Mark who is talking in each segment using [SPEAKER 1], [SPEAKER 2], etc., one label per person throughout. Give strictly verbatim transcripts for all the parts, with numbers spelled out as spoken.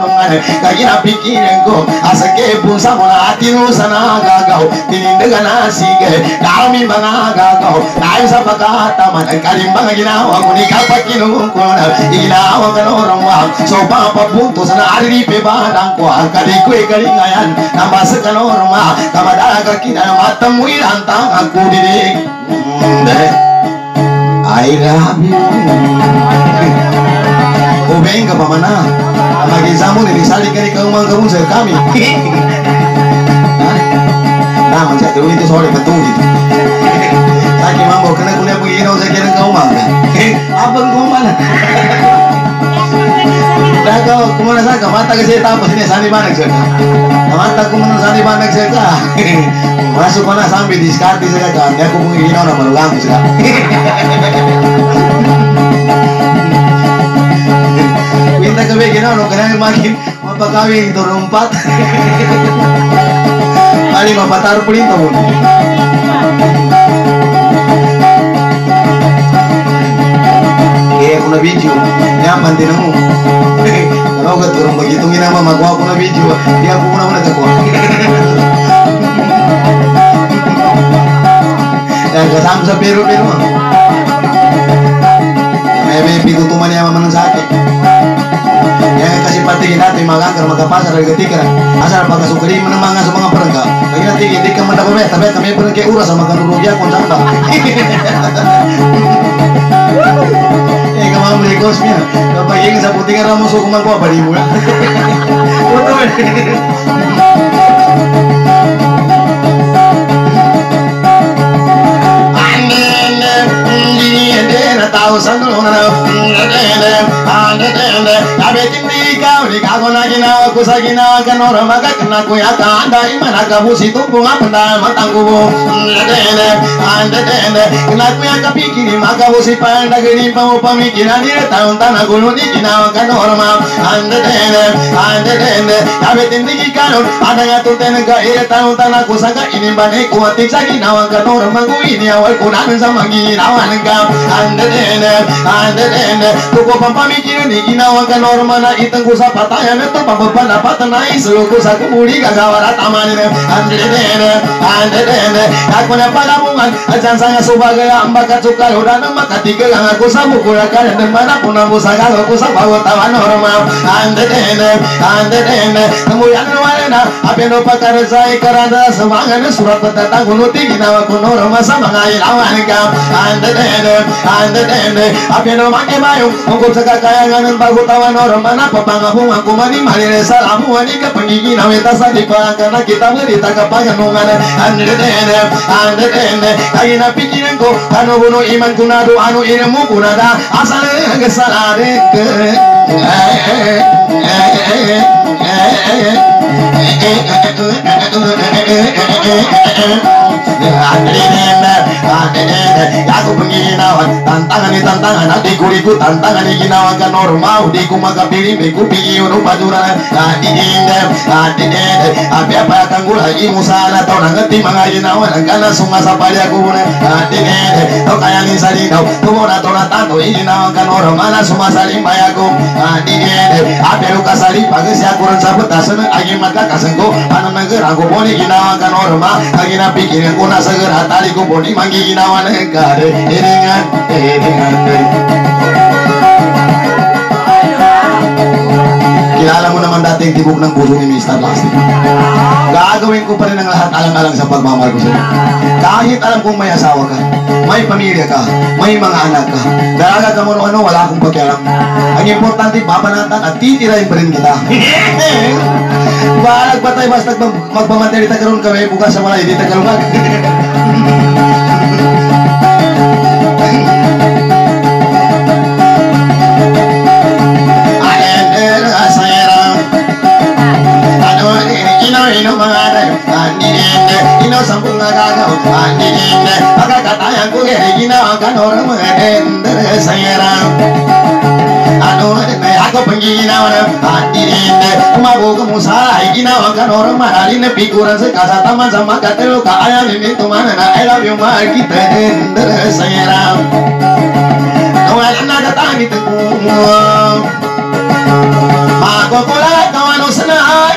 [SPEAKER 1] kagina pikirin ko asake pusa mona atinu sana gagaw tinindagan asige kami mga gagaw tayo sa pagkata man kalimbang ginawa ko ni kapag kinukuna ginawa ka norma so papapunto sa naaripe badang ko ang kalikoy kalingayan nabasa ka norma kamadaga kita matamuin ang tangang ko dinig I love you Ubeng ka pa man na mag-isa mo nilisali ka ni kaumang kamun sa kami naman siya pero ito sorry patungit saki mambo kena kunya pag-inaw sa kaya ng kaumang abang kuman dagaw kumuna sa kamata kasi tapos ini sani ba nagsaka kamata kumuna sani ba nagsaka masuk ko na sambil diskarte sa kaka hindi ako kung inaw na malugang sila Pinta kami ginawa, no? Kaya makin mapagkawing turumpat Mali mapatar po rin ito Kaya ako na video Nyaman din ako Ano ka turong bagitong ginama magawa ko na video Di ako ko na muna takuha Yan kasama sa pero-pero May pitutuman niya mamanang sa akin Yan kasi patingin natin magangkar magkapasar ay gatikara asal pagkasukali mo ng mga sa mga perangga kaya natin hindi ka mandapabay tabi kami pernah kaya uras sa magkanurugya kung saan ba eh kamang melikos niya kapag yung sa putingan na mo so kumangkuha bali mo na puto tao sa nung na abetin di kau di kago na ginawa ko sa ginawa ka nora magkakana ko yata anda imana ka busi tumpo nga panda matanggo mo ande ande kena ko yang kapikiri maka busi panda gini pa mo pamikiran ni taon tanah gulo di ginawa ka nora ma ande ande ande ande abetin di kau ada nga tuten ka ire taon tanah ko sa ka ini bane ko atik sa ginawa ka nora magu ini awal ko na sa maginawa ka ande ande ande ande ko pampamikiran ni ginawa ka norma na itang ko sa patayan ito pagpapanapat na isulo ko sa kumuli kagawara tamanin ande ande ande ande ako na palamungan at saan sa nga subagaya ang bakat sukal uda nang makatigal ang ako sa bukura ka na mana po na musagalo ko sa bawatawan norma ande ande ande ande namuyan naman na apeno pagkarasay karada sa mga na surat patatang kunuti ginawa ko norma sa mga ilawan ka ande ande ande ande apeno makimayong tungkol sa kakayangan ng bagutawan norma na papangahong ako mani-mani sa lamuan ika pangiginaw ita sa di pa ka na kita merita kapaganungan ande ande ande ande kaya napikiran ko ano buno iman ko na do ano inamu ko na da asal ang salari aku penginawan tantangan ni tantangan nanti kuriku tantangan ni ginawan ka normal di ku magapili may ku pigiyon upaduran adi inde adi inde abi apa kang gula imu sana tau nangeti mga ginawan ang kana sumasa pali aku muna adi inde tau kaya ni sari tau tumona tau na tanto ginawan ka normal na sumasa limbay aku adi inde abi luka sari pagi si aku rin sa butasan agi magkakasan ko ano nagara ko poni ginawan ka normal agi napikirin ko na sa gara tali ko poni mangi ginawan kare iringan iringan kilala mo naman dating tibok ng puso ni mister Plastic gagawin ko pa rin ang lahat alang-alang sa pagmamahal ko sa iyo kahit alam kong may asawa ka may pamilya ka may mga anak ka dalaga ka mo ano wala akong pakialam ang importante papanatan at titirahin pa rin kita balag pa tayo basta magpamantay dita karoon kami bukas sa malay dita karungan ino mangada andi ende ino sampung ngagaga andi ende pagkakatayan ko kaya ginawa ka norang ende sayera ano ende ako pangginawa na andi ende kumabuka mo sa ay ginawa ka norang marali na pikuran sa kasataman sa makatelo ka ayanin ito mana na I love you mahal kita ende sayera kawan anak datang di tekung mako kula kawan senang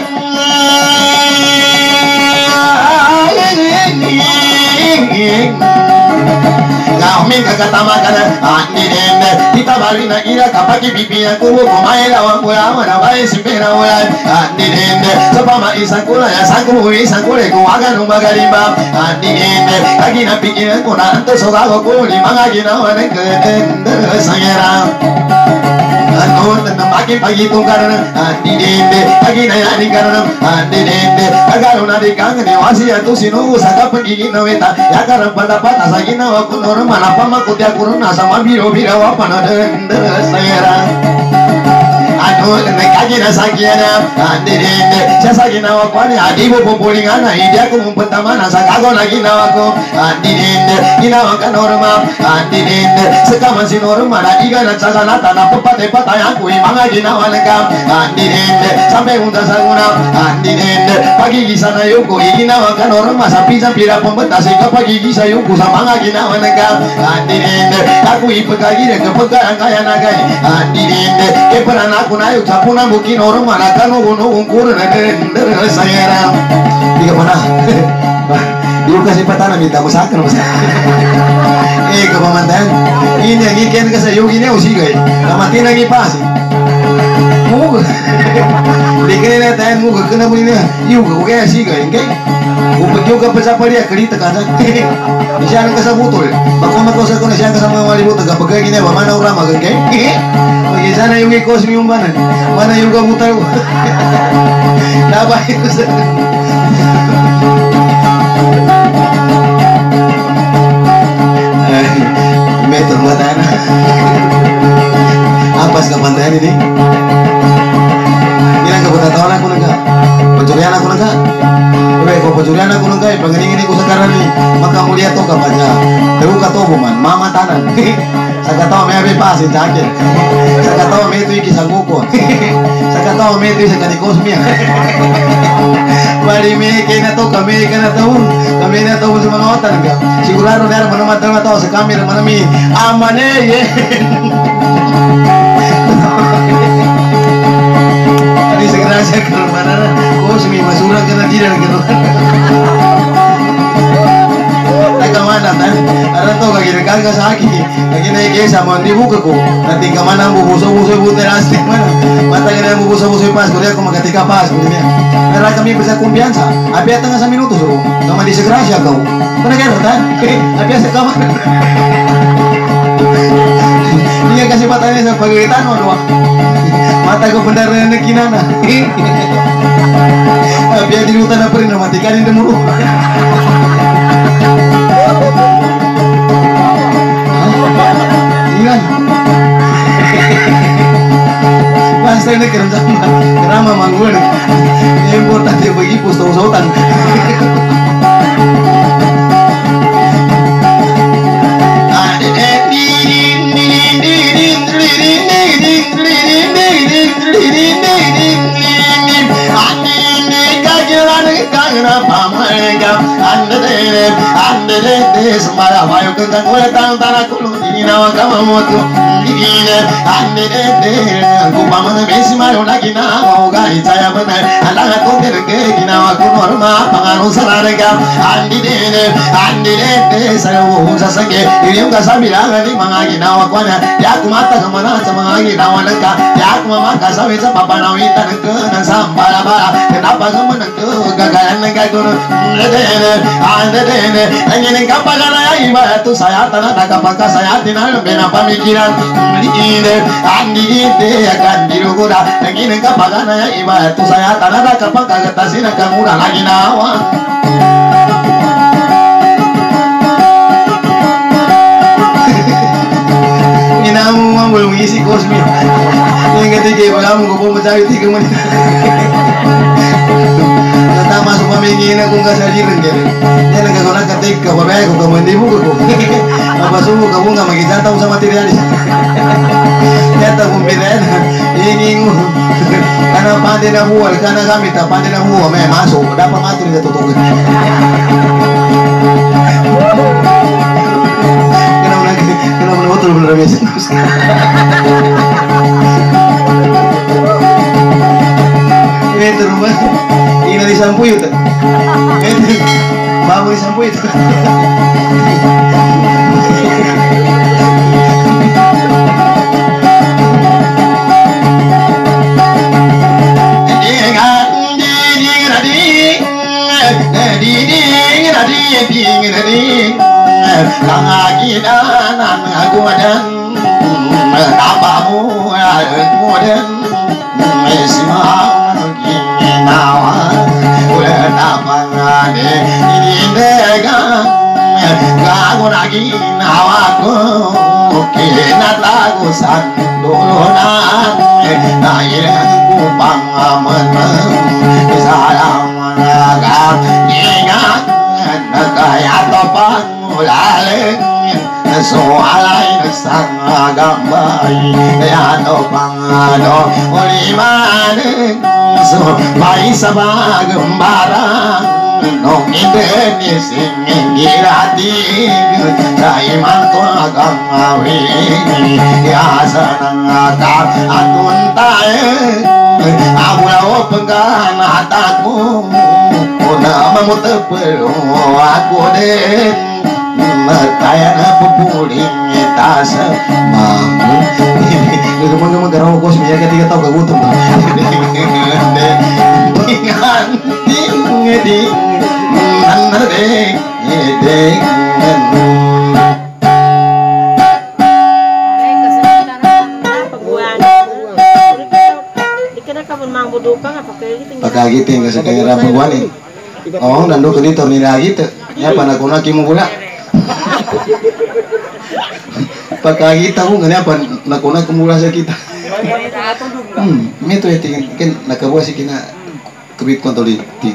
[SPEAKER 1] kami kakatamakan ani dende kita balina ira kapaki bibi aku kumae lawan kula wana bae simpera wala ani dende sapama isakula ya saku isakule ku aga no magarimba ani dende agina pikiran kuna anto sogago kuli mangagina wana kedende sangera anu tanda pagi pagi tungkarana ani dende agina yani karana ani dende agaruna dikang dewasi atu sinu saka pagi naweta ya karang pendapat asagina waku norma apa makutia kuruna sama biro biro apa nade sayera anu nekagi nasakiana andirinde sasagina wakwani adibo populingana idiaku mumpetama nasakago lagi nawaku andirinde ginawakan norma andirinde sekamansi norma na iga na cagana tanah pepate patayaku imanga ginawaneka andirinde sampai unta saguna andirinde pagi gisana yuku iginawakan norma sapi sapira pembetasi ke pagi gisa yuku samanga ginawaneka andirinde aku ipekagire kepekaan kaya nagai andirinde keperan aku na yuk sapuna mungkin orang mana kan uno ukur nede nede sayera tiga mana yuk kasih petana minta masakan mas eh kepamantan ini yang ikan kasih yuk ini usi gay kamatin lagi pas mu dikira tahan mu kena bunyi yuk kau kayak sih gay gay upet juga pecah dia kali tekan bisa nak kasih botol bakal mak kau sekolah siang kasih mau wali botol gak pegang ini apa mana orang makan gay bagi sana yung ikos yung mana mana yung kabutar ko dapat itu meter matan apa sih kepantayan ini ini nggak buat tahu aku nggak pencurian aku nggak Oke, kau pencurian aku nggak pengening ini ku sekarang nih maka mulia tuh kapannya terus kata man mama tanah saya tahu me bebas itu aja saya tahu me itu kisah buku saya tahu me itu sekali kosmia bari me kena tahu kami kena tahu kami kena tahu semua otak enggak sigurano dar mana mata tahu sekami mana mi amane ye ini segera saya ke mana kosmi masura kena tidak gitu kemana kan? Ada tuh kaki dekat ke sakit, kaki naik ke sama di buka ku. Nanti kemana bu buso buso bu terasi mana? Mata kena bu buso buso pas, kuliah aku ketika pas, kuliah. Mereka kami bisa kumpiansa. Abi tengah satu minuto suruh. Kamu di segera sih kau. Mana kan kan? Abi sekamar. Dia kasih matanya sebagai tanah doa. Mata ku benar nekinana. Abi di hutan apa ini matikan ini mulu. Iya. Pasti ini keren sama kerama manggung. Ini important dia bagi pustau-sautan. Kenapa mereka anda deh anda deh semara bayu kentang kulit tanah kulung ini nawa kamu mutu ini anda deh aku paman besi mayu lagi nawa gai saya benar anda aku terke nawa aku norma pengaruh sararega anda deh anda deh saya usaha sange ini juga sabila ini mangagi nawa kuana ya aku mata kemana sama lagi nawa nengka ya aku mama kasawi sama papa nawita nengke nang sambala bala kenapa kamu nengke gagalan nengkagono ndene andene angin kapagana iba tu saya tanah kapaka saya tinal bena pamikiran ini andi ide akan dirugura angin kapagana iba tu saya tanah kapaka gatasina kamura lagi nawa inamu mamul ngisi kosmi yang ketiga kamu gue mau mencari tiga menit kata masuk pemingin aku nggak sajirin jadi dia nggak kena ketika bapak aku kamu di buku apa subuh kamu nggak magi tahu sama tirialis ya tahu pembedaan ini karena pandai nak buat karena kami tak pandai nak buat memang masuk dapat ngatur dia tutup kenapa kenapa betul bener biasa. Itu rumah ini disampu itu. Itu baru disampu itu. Kangaginan aku dan kapamu aku dan semua ginawa udah tapangan ini degang kamu lagi nawaku kena lagu sandunan naikku pangaman salam agak ingat kaya topang ulaling soalay nagsangagambay kaya topang ano ulimaning so may sabagumbarang nung indenising ingirating sa imang tuwagang awing yasa ng akal at tuntay awulaw pagkanatak mo una mamutapelo ako din kaya na pupuling tasa mambo ito mo naman garaw ko siya ketika tao kagutom tingan ting ding nanadeng ding pagkagiting kasi kaya rapang buwanin oh nando ko dito nilagi ito ya panakuna kimo pula pagkakita mo ganyan pa nakuna kumula sa kita hmm mito ya tingin kan nakabuha si kina kubit kontrol di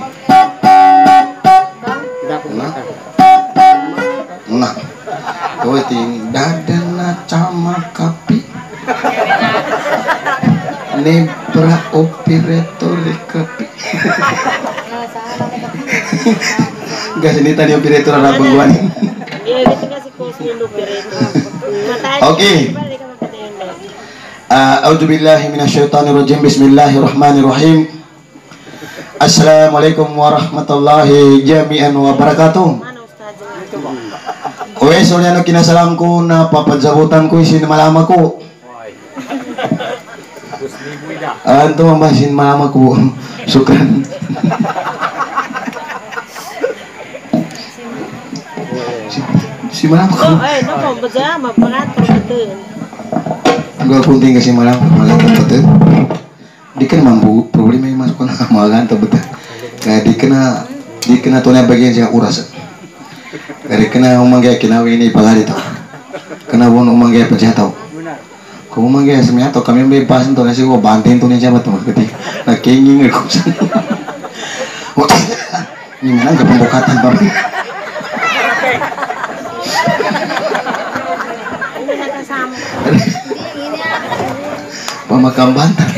[SPEAKER 1] nah nah kau ting dadana cama kapi nebra operator kapi gak sini tadi operator ada pengguan. Oke. A'udzubillahi minasyaitonirrajim. Bismillahirrahmanirrahim. Assalamualaikum warahmatullahi jami'an wabarakatuh. Wes unya nu kinasalamku na papadsabutan ko isin malama ko. Anto mambasin malama ko. Sukran. Si malam ko. Eh, no mo baca mapagat betul. Gua kunting ke si malam magat betul. Diken mampu problema yang masuk na magat betul. Kayak dikena dikena tunya bagian saya uras. Dari kena umangga kinawi ini pagari tau. Kena bon umangga pecah tau. Kau umangga semuanya tau kami bebas tuh nasi gua banting tuh siapa tuh ketik. Nah kenging aku. Ini mana ke pembukatan bang. Pemakam bantal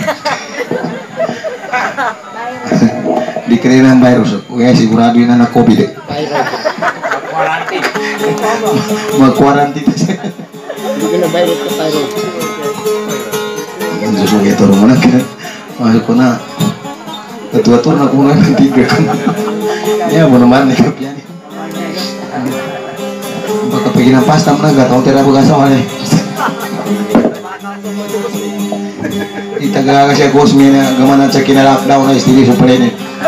[SPEAKER 1] dikirinan virus ya si Buraduin anak kopi deh mau kuarantin dikira virus ke virus sesuatu gitu rumah kan masuk kena ketua-tua nak mulai tiga ya benar-benar nih kepian bakal peginan pasta mana gak tau tidak bukan soalnya itaga kasi gosmi na gamana sa kinalockdown na istili supaya ni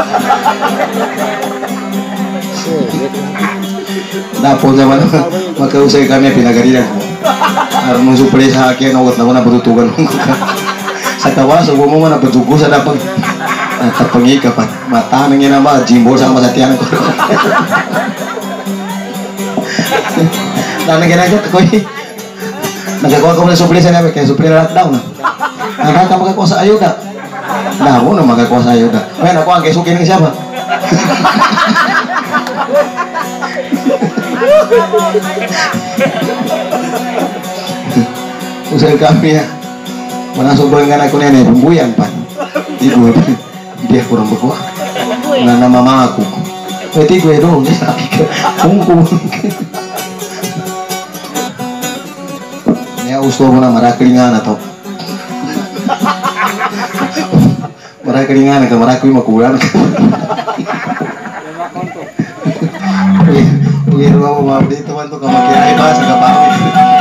[SPEAKER 1] napon naman makausay kami pinagarilan ko armong supaya sa akin awat na ko na patutugan sa tawas o mo na patugo sa dapat tapangi ka pa mata nang yan naman jimbo sa masatiyan ko na ginagawa ko eh nagagawa ko na supli sa namin kaya supli na lockdown na nakaka magagawa sa ayuda na ako na magagawa sa ayuda ngayon ako ang kesukin ng siya ba usai kami ya mana sobrang nga ako nene pembuyan pa ibu dia kurang berkuah na nama mama aku peti gue dong dia sabi ka kungkung gusto mo na maraklingan atau maraklingan ka marakwi makulang. Iya, mau mau di teman tuh kamu kiai bahasa kapal.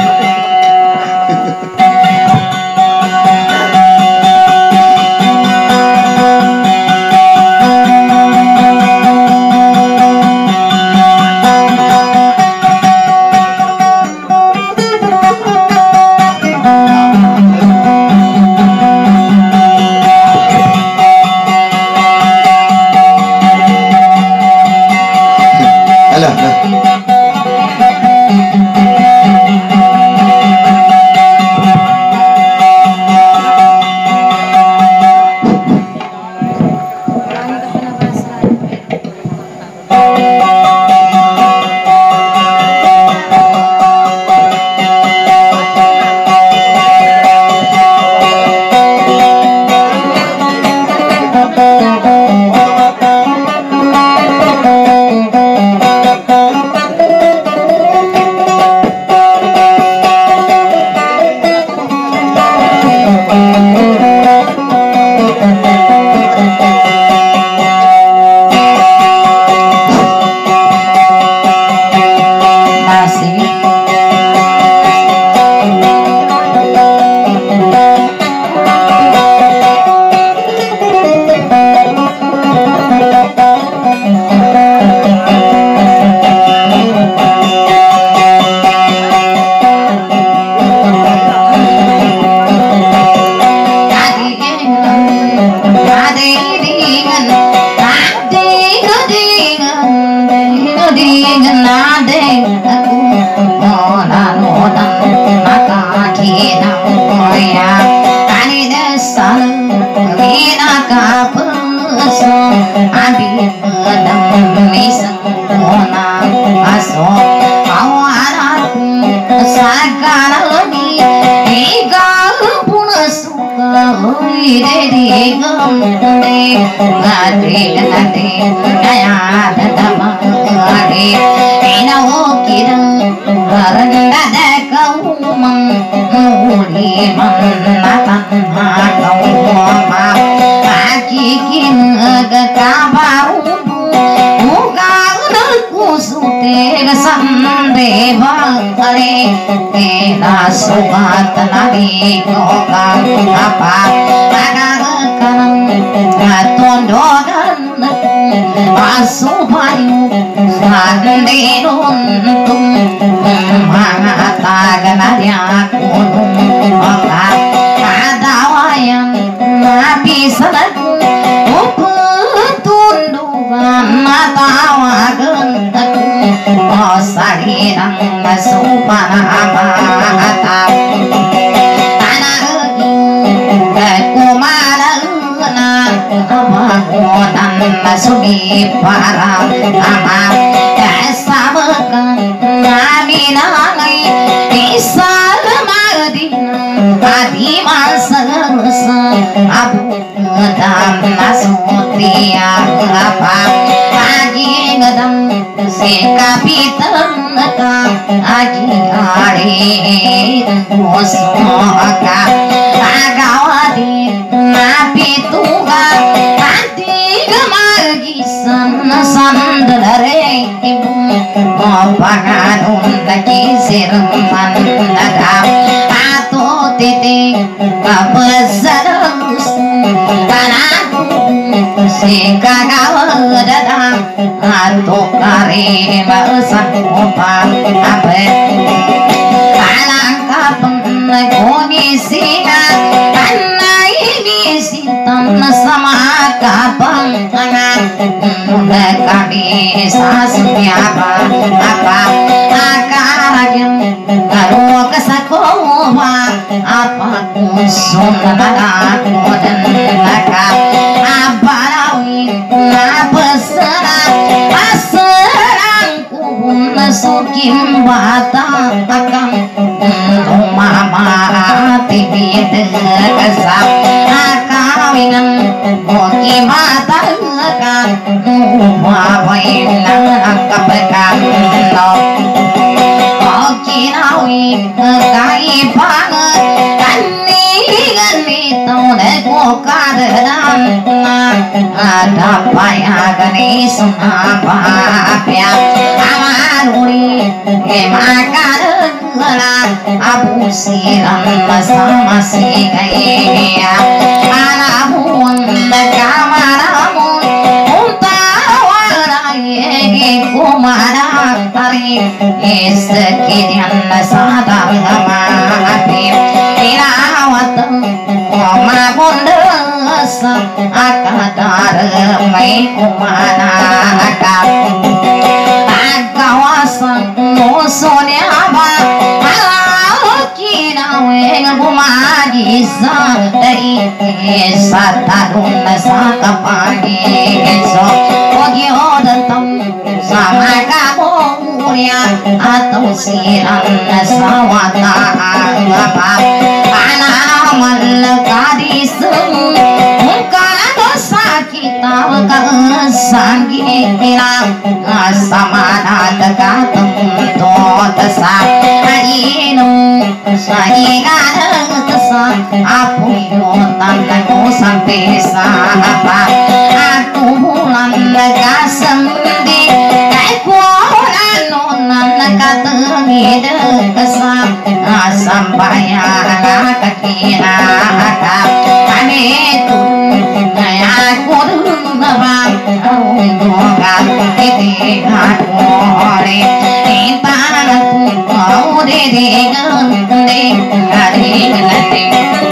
[SPEAKER 2] Subat nabi kokang apa agak-agak tondogan asupayu sandiruntung mengatakan ada kunung oka ada wayang nabi selaku upetundungan matawa genteku osarinang supana Sugi para ama esa bekan nami nangai isal madina adi masa abu ngedam nasutia apa lagi ngedam si kapitan ka agi ari musoka agawadi napi tuga sandalare ibu panganun kaki sirman nada atau titik kapesadus kanaku si kagak datang atau kari masan upah apa alangkah pengkomisinya karena ini sintan sama kapang kami sasnya apa apa akaragin karo kesakoma apa kusun nada kodan laka abarawi na pesara aserang kubun sukim bata takam mama tibit kesap akawinan moki mata Wawain ang kapagkano Oki nawi kai banget kani gani tau deh kaderan ada payah gani sunapa ya amaruri emakaderan abu siram sama si kaya alahun kamaramun kumara tari iskirian sadar mati irawat koma bundes akadar mai kumara akad akawasan nusunya apa kina weng kumagisa dari satarun sakapagi so ogyo datang sama kamu mulia atau siran sawata apa anak malkadis muka dosa kita kesanggilan sama dekat untuk tesak inu saingan tesak aku yutan aku sampai apa aku bulan kasendi katengi dekesam sampai kakina kami tu aku bang untungan itu aku ore intan aku de de de ngari ngari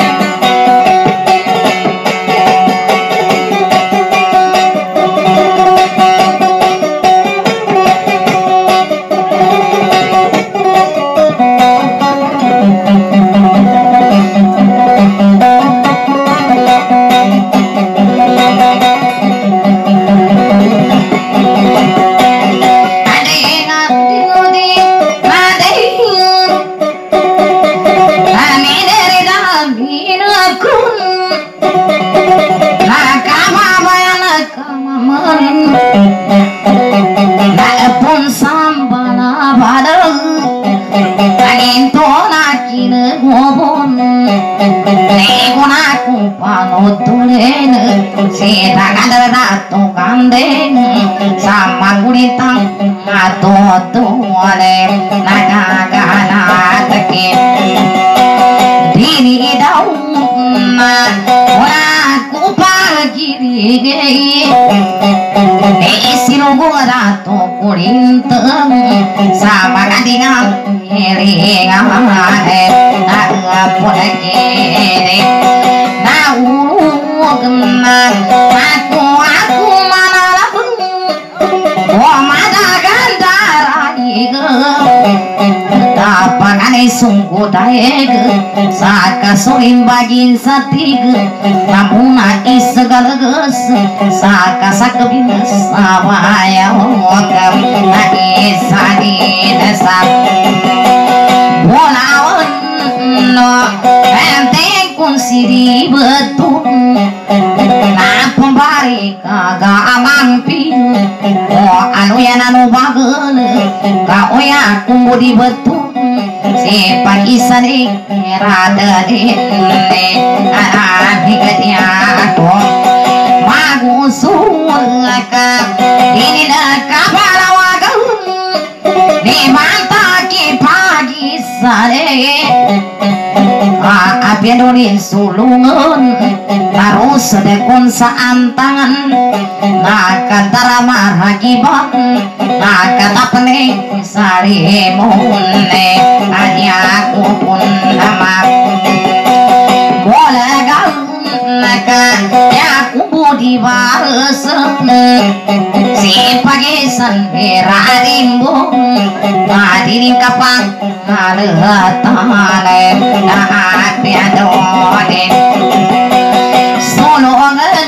[SPEAKER 2] sama kulitang atau tuale nagagana tekit dini daun aku pagi gay isilungu ratu kulintang sama kadingan ngelingan aku lagi na ulu geman aku aku mana lagu oh mana gandara iga tapangan sungguh daeg saka sulim bagin satiga namun ais segala ges saka sakabin sawaya hongam ais adi desa bolawan no ente kun siri betul na pembari kagak amampi oh anu ya nanu bagel kau ya kumbudi betul si pagi sari rada de adigatia to magusul ka ini dah kapalawaga ni manta ki pagi sari apiadori sulungan terus dekon saantangan nakatara marhagiban nakatapne sari mohonne aku pun nama boleh galaka ya aku budi balas si pagi sanbera rimbo adirin kapang ada tane hati adone solongan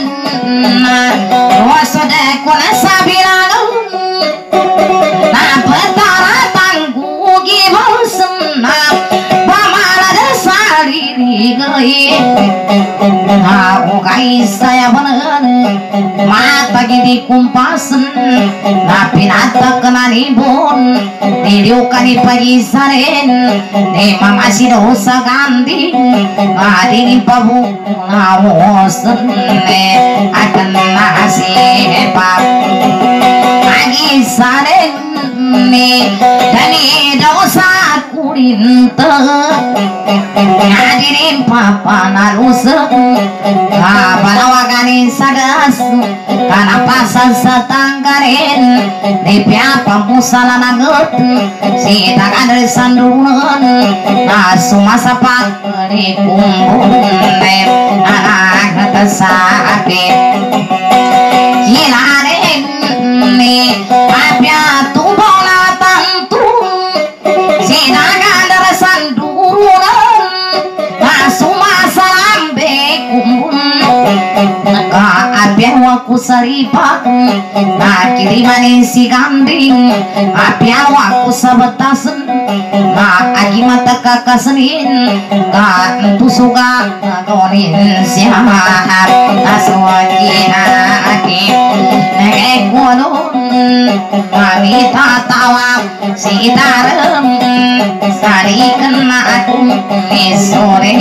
[SPEAKER 2] wasode kuna sabirano na petara tanggu gibosem na pamala desari gai Mukai saya bener mata gini kumpasen tapi nata kena nibun didiukan pagi saren di mama si dosa ganti ading pabu nawosen akan nasi pap pagi saren dani dosa kurinta hadirin papa narusek kapalawaganin sagas karena pasal setanggarin di piapa musala naget si tangan dari sandunan nah sumasa pak di kumbun anak kesakit kilaren ni apya tubola tantu si tangan dari sandunan nah sumasa lambe kumbun apya waku saripak nah kirimanin si ganding apya waku sabetasen nah agi mata kakak senin nah tentu suka konin siap aswakina aki nege kodon kami tatawa si tarem sari kena aku sore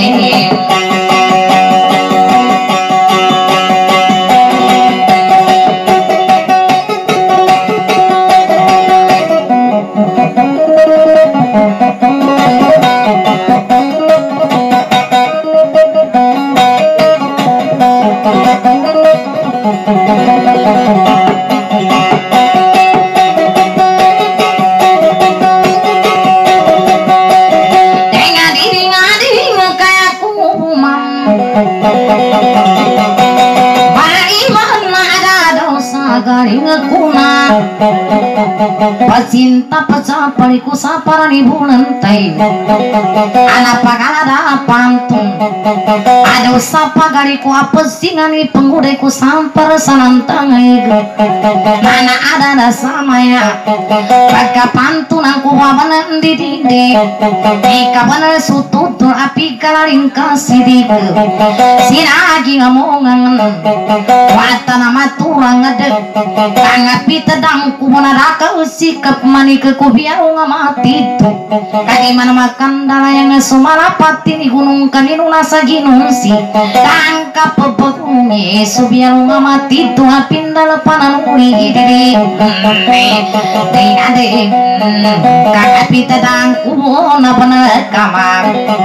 [SPEAKER 2] pacinta pacapaliku saparani bulantai anak pagalada pantun ada sapa gariku apa singani pengudeku sampar sanantangai mana ada ada samaya pakai pantun aku wabanan di dide ika bener sututur api kalaring kasidik sinagi ngomongan wata nama turang ngedek tangat pitedang kumonaraka sikap mani ke kubiau ngamati tu kadi mana makan dalayang sumalapati ni gunung kaninu nasa ginungsi tangkap pepekuni subiau ngamati tu apinda lepanan uli diri dei ade kakak pitedang kubona bener kamar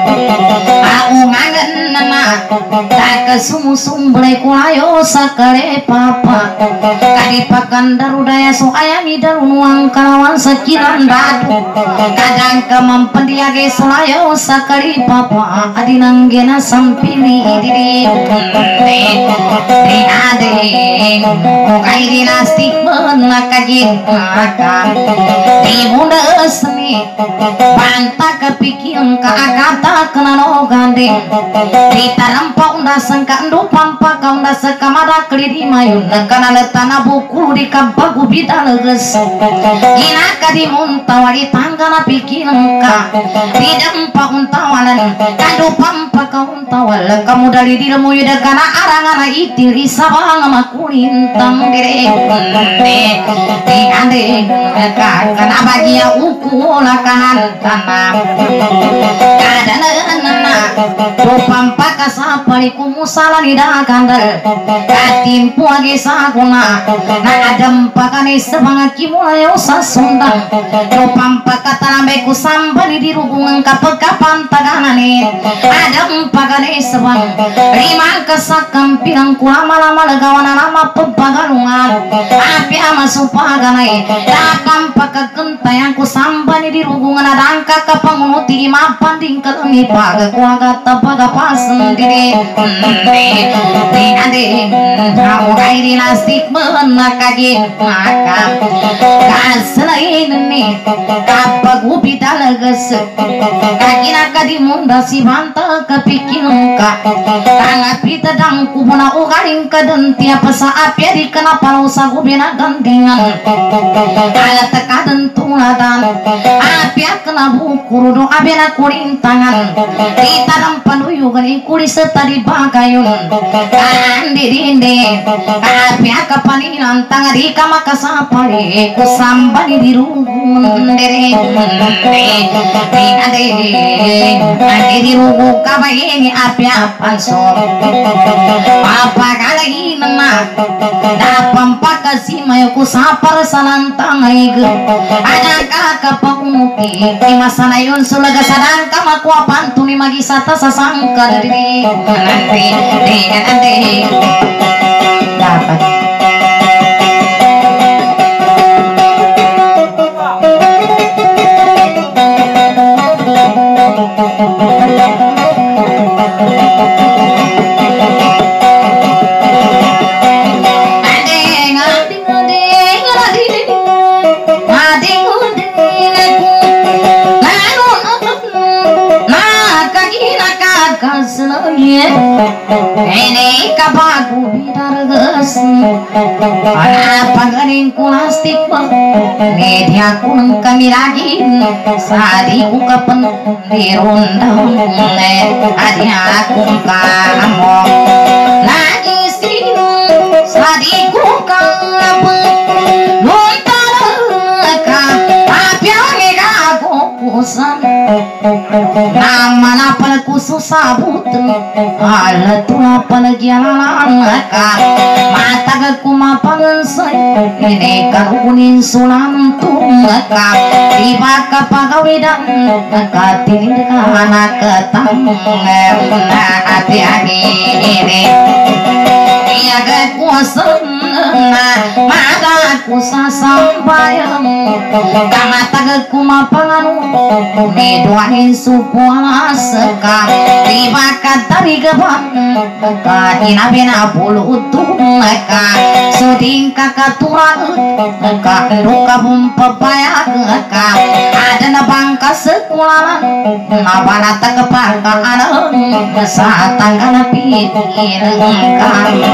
[SPEAKER 2] aku ngangen nama tak kesum-sum boleh kulayo sakare papa kadi pakan darudaya so ayami darunuang kalawan sekilan dadu kadang kemampendiage solayo sakari papa adinang gena sampili diri di ade mukai dinastik menakajin akan di bunda seni pantak kepikiran keagata kenano gandeng di tarampau unda sengkandu pampa kau unda sekamada kelidi mayun nekana letana buku di kabagu bidal ges gina kadi muntawari tanggana pikiran ka di dempa untawalan kandu pampa kau untawal kamu dari dirimu yuda kana arangana itiri sabang makulintang dire di ande kana bagia uku lakahan tanam kadana pampa kasapaliku musala ni dakandal katimpu agi saguna na adam pakane sebanga kimulayo sasundang pampa katalambeku sambani di rugungan kapekapan taganane adam pakane sebang rimang kesakam pirang kulama-lama legawana nama pebagalungan api ama supaganai dakam pakakentayangku sambani di rugungan adangka kapangunuti mapan dingkelmi paga kuaga tapaga pasendiri di ade kamu kai dinastik menakagi maka kaselain ni kapagu bidalagas kagina kadi munda si banta kepikiran ka tangat pitadang kubuna ugaring kaden tiap saat ya di kenapa usaha bina tandingan alat tekadan tuladan apia kena buku do abena kurintangan kita dampan uyugan ikuri setadi bagayun andi dinde apia kapaninan tangari kama kasapari kusambani di rugun dere dere ade ade di rugu kabayeni apia pansor apa kalagi nana dapam pakasi mayo kusapar salantang aigu ada kakak pakunuki di masa nayon sulaga sadang kama kuapan tuni magi sata sasangka dari nanti de nanti dapat ini kabagu bidargas ana pagaring kulastik media kun kami lagi sadi ukapan di rondang adia kun kamu lagi sinu sadi kukamu lontaraka apiange gago kusan nama napal kusu sabut ala tuna palagyalan ka mata ga kumapangan say ini karunin sulam tumaka tiba ka pagawidan ka tinid ka anak ketang na ati ani ini iya ga kuasan na mata kusa sambayang kamata ga kumapangan ni duahin supuala seka tiba katari gaban ka inabina bulu utung ka suding kakaturan ka luka bumpapaya ka ada na bangka sekulalan na banata kepangkaan sa tangga pitir ka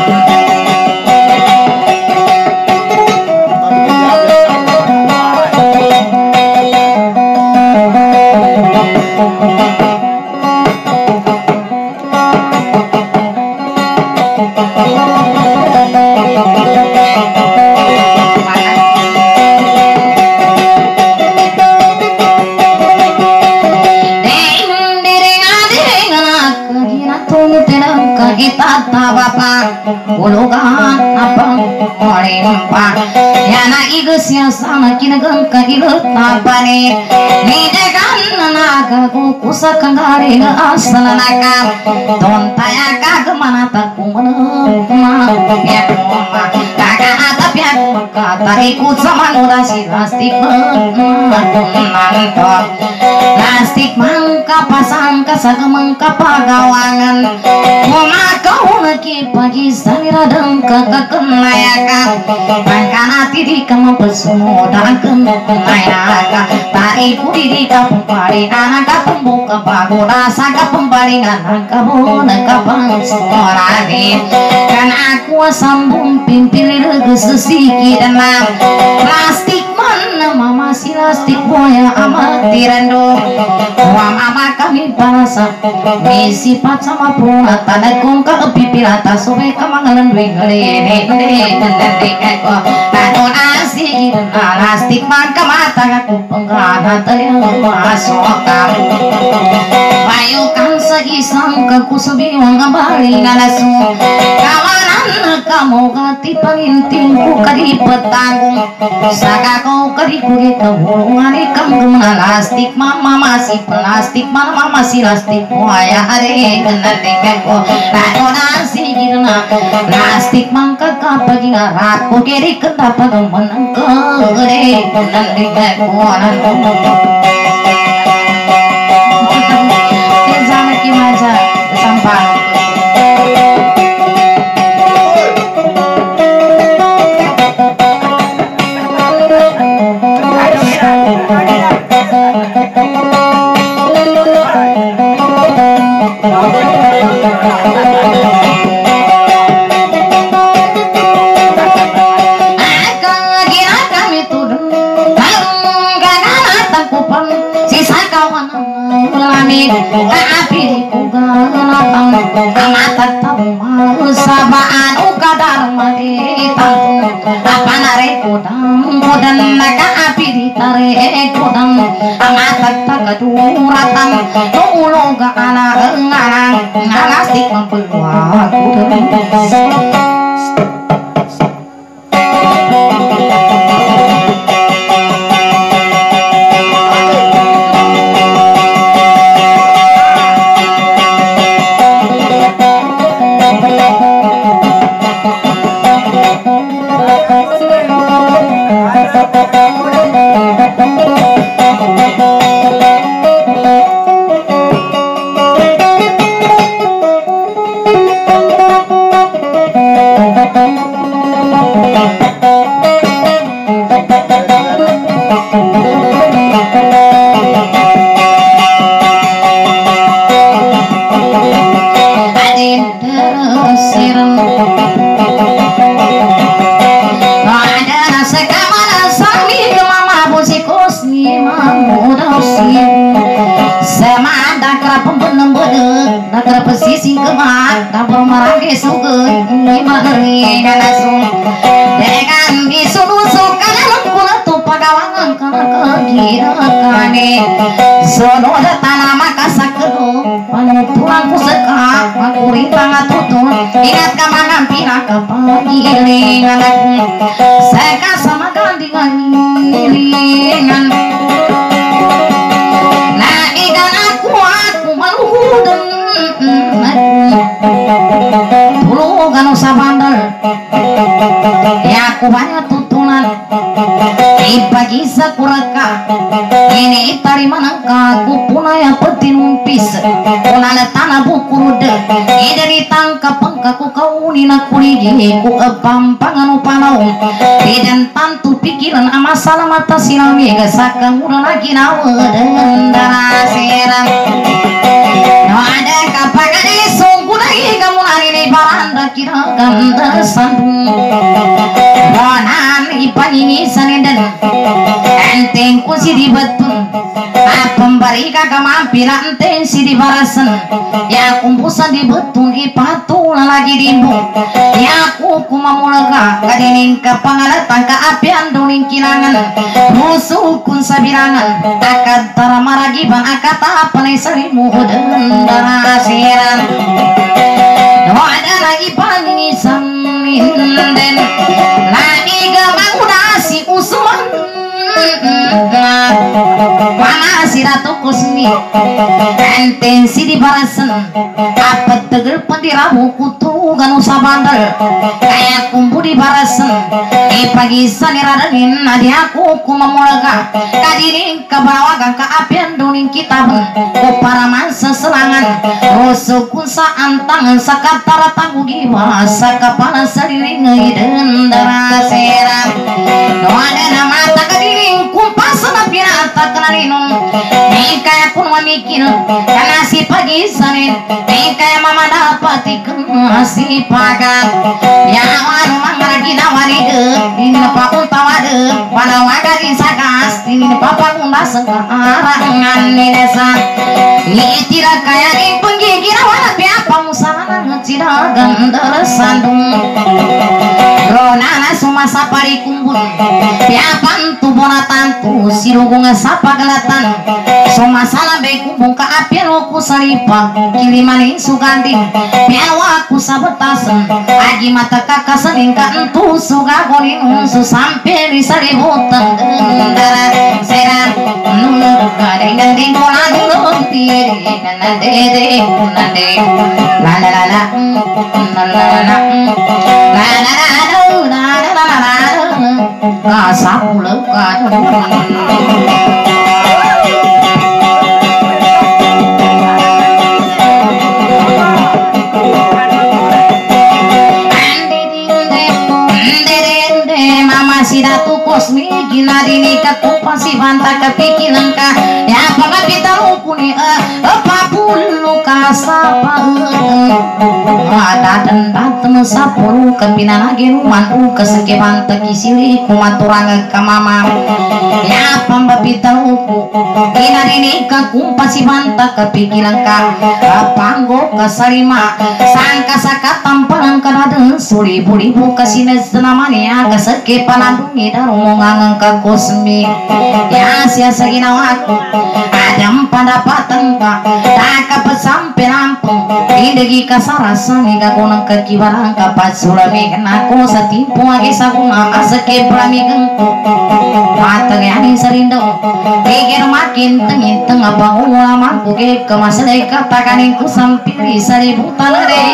[SPEAKER 2] kita tabapa ulugan apa olimpa yana igusya sana kinagan kagilut tapane nidegan naga kukusa kangare na asanaka tontaya kagamana takumana ya mama kaga atap ya kata ikut sama nurasi plastik manton plastik mangka pasang kasagemang kapagawangan kau lagi pagi sanira dan kakak kenayakan bangkan hati di kamu pesudan kenayaka tariku di kampung pari anak kampung kebagu rasa kampung pari anak kamu nak kampung suarane kan aku sambung pimpin regu sesiki dan plastik mana mama si plastik boya amat tirando uang mama kami parasa misi pat sama puna tanah kong pipilata sobe kamangalan wingale ne ne ne ko tano nasi plastik man kamata ku penggana tayang masoka bayu kan sagi sangka ku sebi wang bali ngalasu kawanan kamu gati panginting ku kadi petanggung saka kau kadi ku kita hubungan ikam gemana plastik mama masih plastik mama masih plastik waya hari kena dengan ko tano nasi girna plastik mangka kapagi ngarat ko kiri kendapa menang kere kena dengan ko nan Kezana kimaja sampah apa nare kodam kodan naga api ditarik kodam amatak tak keduratan tunggu ga anak ngarang ngalastik mempeluang kodam. Pesising kemak dapur marage suge ni mahari kanasu dengan bisu-bisu kana kuna tu pagawangan kana kira kane sono da tanama kasakdo panu tulang kuseka makuri tanga tutun ingat ka mangampira ka pagile nganaku seka sama gandingan nilingan na ikan aku aku maluhudeng dulu gano sabandal ya aku banyak tutunan ibagi sakuraka ini tari manangka aku puna yang petin umpis puna tanah bukurude ini dari tangkap pengkaku kau nina kuligi ku epampangan upanau dan tantu pikiran ama salah mata silami gesaka murah lagi nawa dengan darah seram no ada kapakan sungguh lagi kamu nari ni baranda kira ganda sambung bonan ipan ini saneden enteng kusi di betun pemberi kakak mampira enteng si di barasan ya kumpusan di betun ipatula lagi dimbu ya aku kumamulaga kadining kapangalatan ka apian duning kilangan musuh kun sabirangan akad tara maragiban akata panay sarimu dan darah siran no ada lagi pangisan minden lagi gamang udasi usman mana si ratu kusmi intensi di barasan apa tegel pendiramu kutu ganu sabandal kayak kumpu di barasan di pagi saniradanin nadi aku kumamulaga kadiring kabarawagang kaapian duning kitabun ku para mansa serangan rusukun saan tangan sakatara tanggugi masa kapana sariring ngiden darah seram no ada nama tak kadiring kumpas na pinata kanarinong ni kaya pun mamikil karena si pagi sanin ni kaya mama dapat ikan si pagat ya wanu mangaragi nawaride ini pa untawade pada wagari sagas ini papa kunda sekarang ni desa ni tira kaya ni penggigir wana piapa musana ngecira gandar sandung ronana suma sapari kumbun piapan tu bonatan tu sirugung sapa gelatan suma salam be kumbung ka apian ku salipa kilimani suganding piawa ku sabetasen agi mata kakak sening ka entu suga goning su sampai di saributan dendara seran nunu kadeng deng kolan nunti nande de nande la la la la la la la la sapu lekat mama si datu kosmi ginadini kapupasi banta kapikilan ka ya pagapita rukuni apa pulu kasapa ada dan datang sapuru kepina lagi rumantu keseke banta kisili kumaturang kamama ya pambapita ruku ginadini kakumpasi banta kapikilan ka panggo kasarima sangka saka tampalan kadang suribu-ribu kasines namanya keseke panadungi darungangang kakosmi ya siasa ginawaku adam pada patengka tak kapat sampai lampung indegi kasarasan ika kunang kekibarang kapat sulami kenaku setimpu agi sakuna aseke prami gengku mateng yani serindo pikir makin tengin tengah bangun ulaman kuke kemaselai katakan ku sampiri seribu talere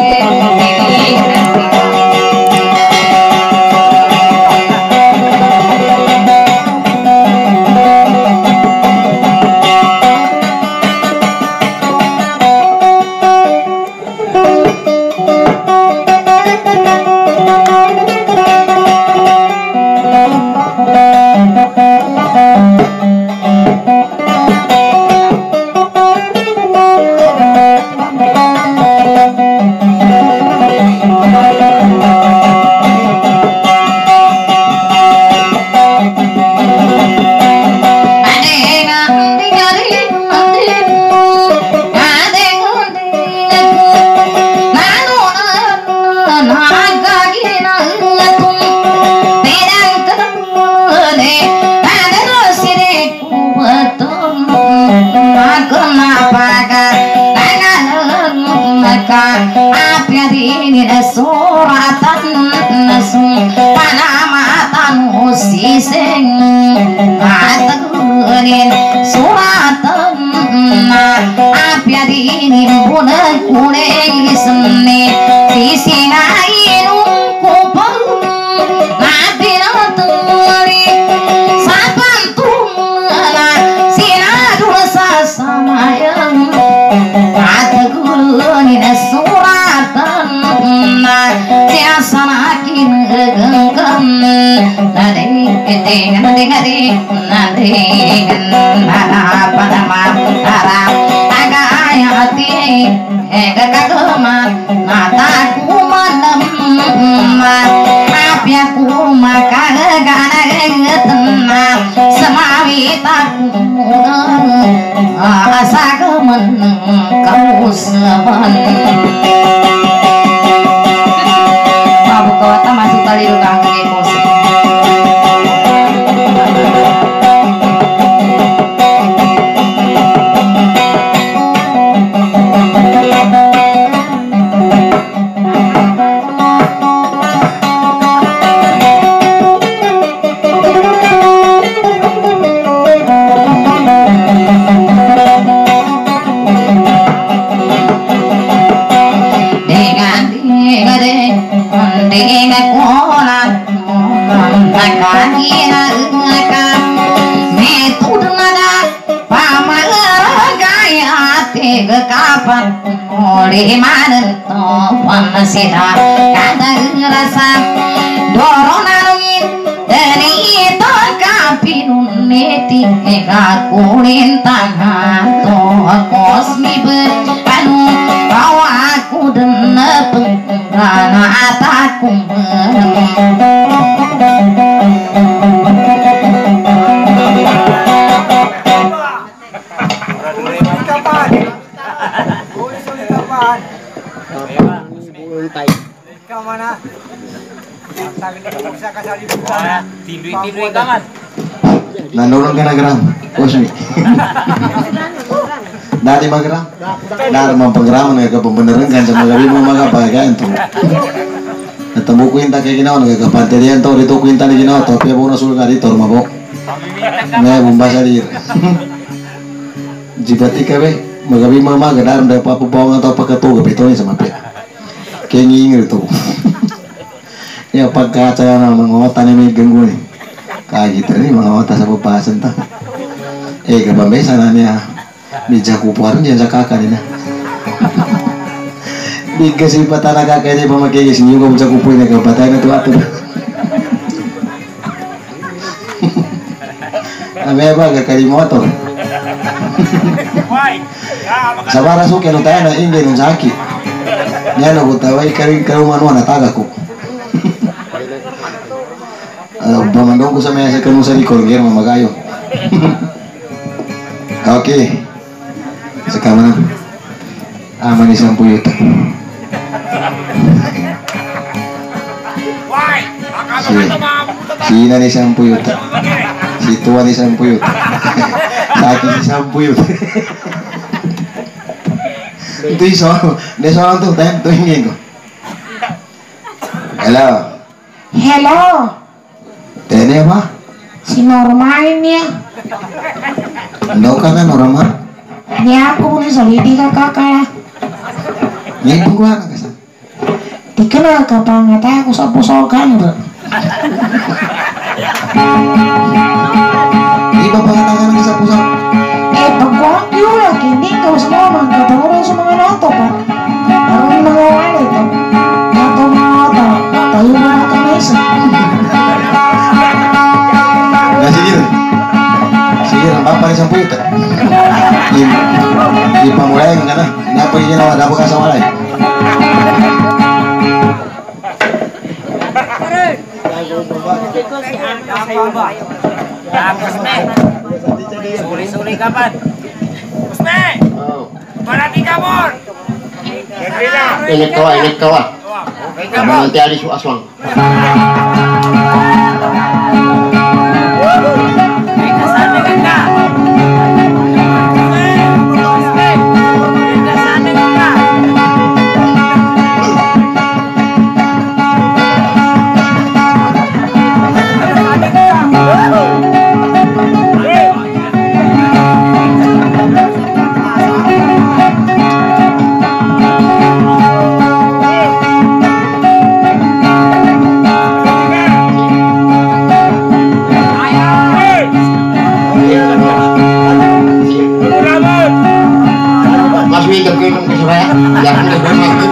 [SPEAKER 2] sida kadang rasa doronanungin dari itu kapinun neti eka kurin tanah to kosmi anu bawa aku denep karena ataku
[SPEAKER 3] mana?
[SPEAKER 1] Nanurun ka na gram, Kosmi. Dari magram, dari mampagram na kapambeneran kan sa magabi mo magapagayan to. Natamo kwenta kay ginawa nagkapanterian to dito kwenta ni ginawa to pia bono sul gari tor mabo. May bumbasa dir. Jibati ka be, magabi mo magadar da papabaw nga to pagkatuga pito ni sa mapia. Kaya ngingir to. Ya pagkaca na mga mata ni may ganggo ni. Kaya gitu nih mga mata sa papasan ta. Eh kabamay sana niya medya kupuaran diyan sa kakak nila. Di kasi pata na kakak niya pamagigis niyo kung sa kupuin na kapatay na tuwa to. Ame apa gak kari motor. Sabara suke no tayo na inge nung sakit. Niya no kutaway kari karumanuan na tagako. Pamandong ko sa mesa kamu sa likod kaya mamagayo. Oke. Sekarang aman isang puyot. Si Sina ni isang puyot. Si Tuan isang puyot. Sakit isang puyot. Itu iso, dia soal tuh, tanya tuh ingin kok. Halo.
[SPEAKER 2] Hello.
[SPEAKER 1] Tanya apa?
[SPEAKER 2] Si Norma ini ya.
[SPEAKER 1] Nggak kan Norma?
[SPEAKER 2] Ini aku nih solidi kakak ya.
[SPEAKER 1] Ini pun gua nggak kesana.
[SPEAKER 2] Dikenal kapal ngeteh aku sopo-sokan bro.
[SPEAKER 1] Ini bapak katakan kisah pusat.
[SPEAKER 2] Eh pagkuhan yun lagi hindi ka sa mga katao rin sa mga nato pa. Parang mga wala ito. Nato mga ata. Tayo ba nato na isa?
[SPEAKER 1] Nah sige sige ang bapak ni isang puyot. Ipamulay ka na. Napa yung ginawa, dapat ka sa walay.
[SPEAKER 3] Suli-suli kapan? Kusme! Marati ka mo!
[SPEAKER 4] Init kawa, init kawa. Kamu nanti alis aswang. Jangan diberhenti.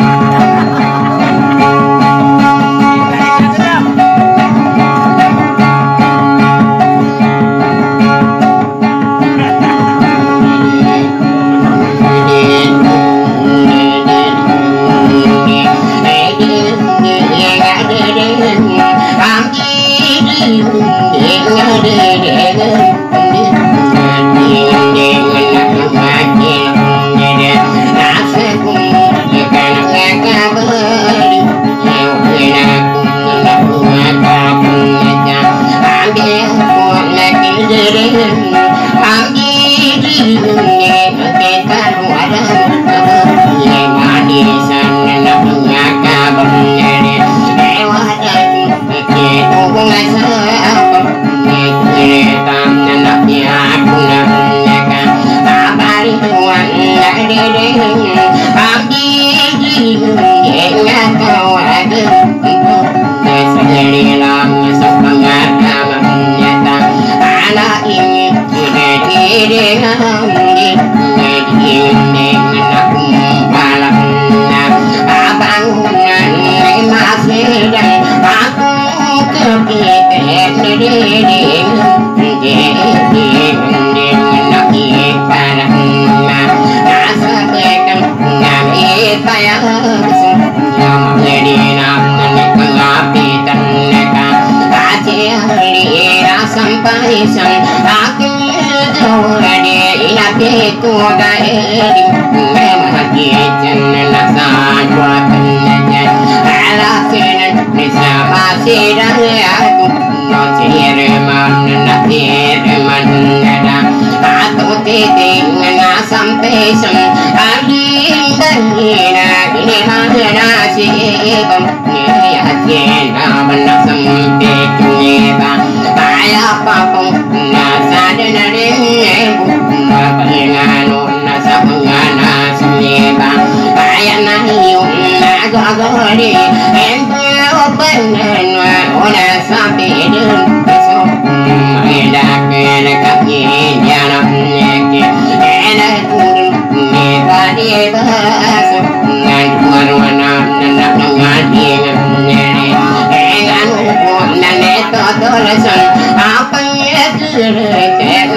[SPEAKER 4] Apa yang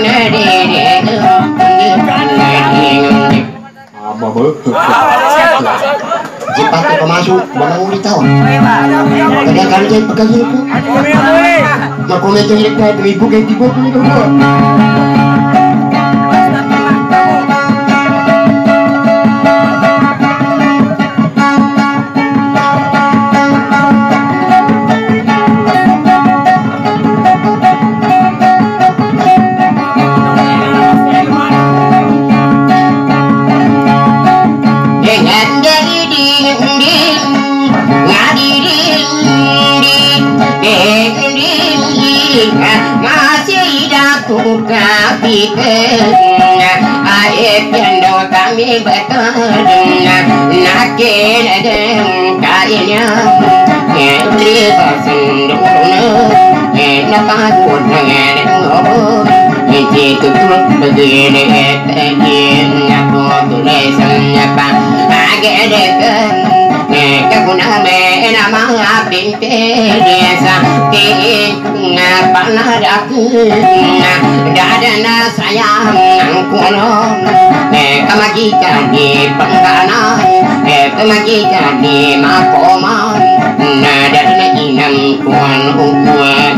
[SPEAKER 4] Jipat ke pemasuk, mana mau ditawa? Kadang-kadang saya pegang itu. Mau komen jelek kayak ibu kayak ibu punya dulu.
[SPEAKER 5] Ayat yang kami bertanya nak kena kayanya kiri pasang nak takut dengan ngobor itu tuh begini tegin aku tulisannya bang agak dekat kaguna me nama binte desa tin panah aku dadana sayang kono kamagi jadi penggana kamagi jadi makoma dadana inang kono buat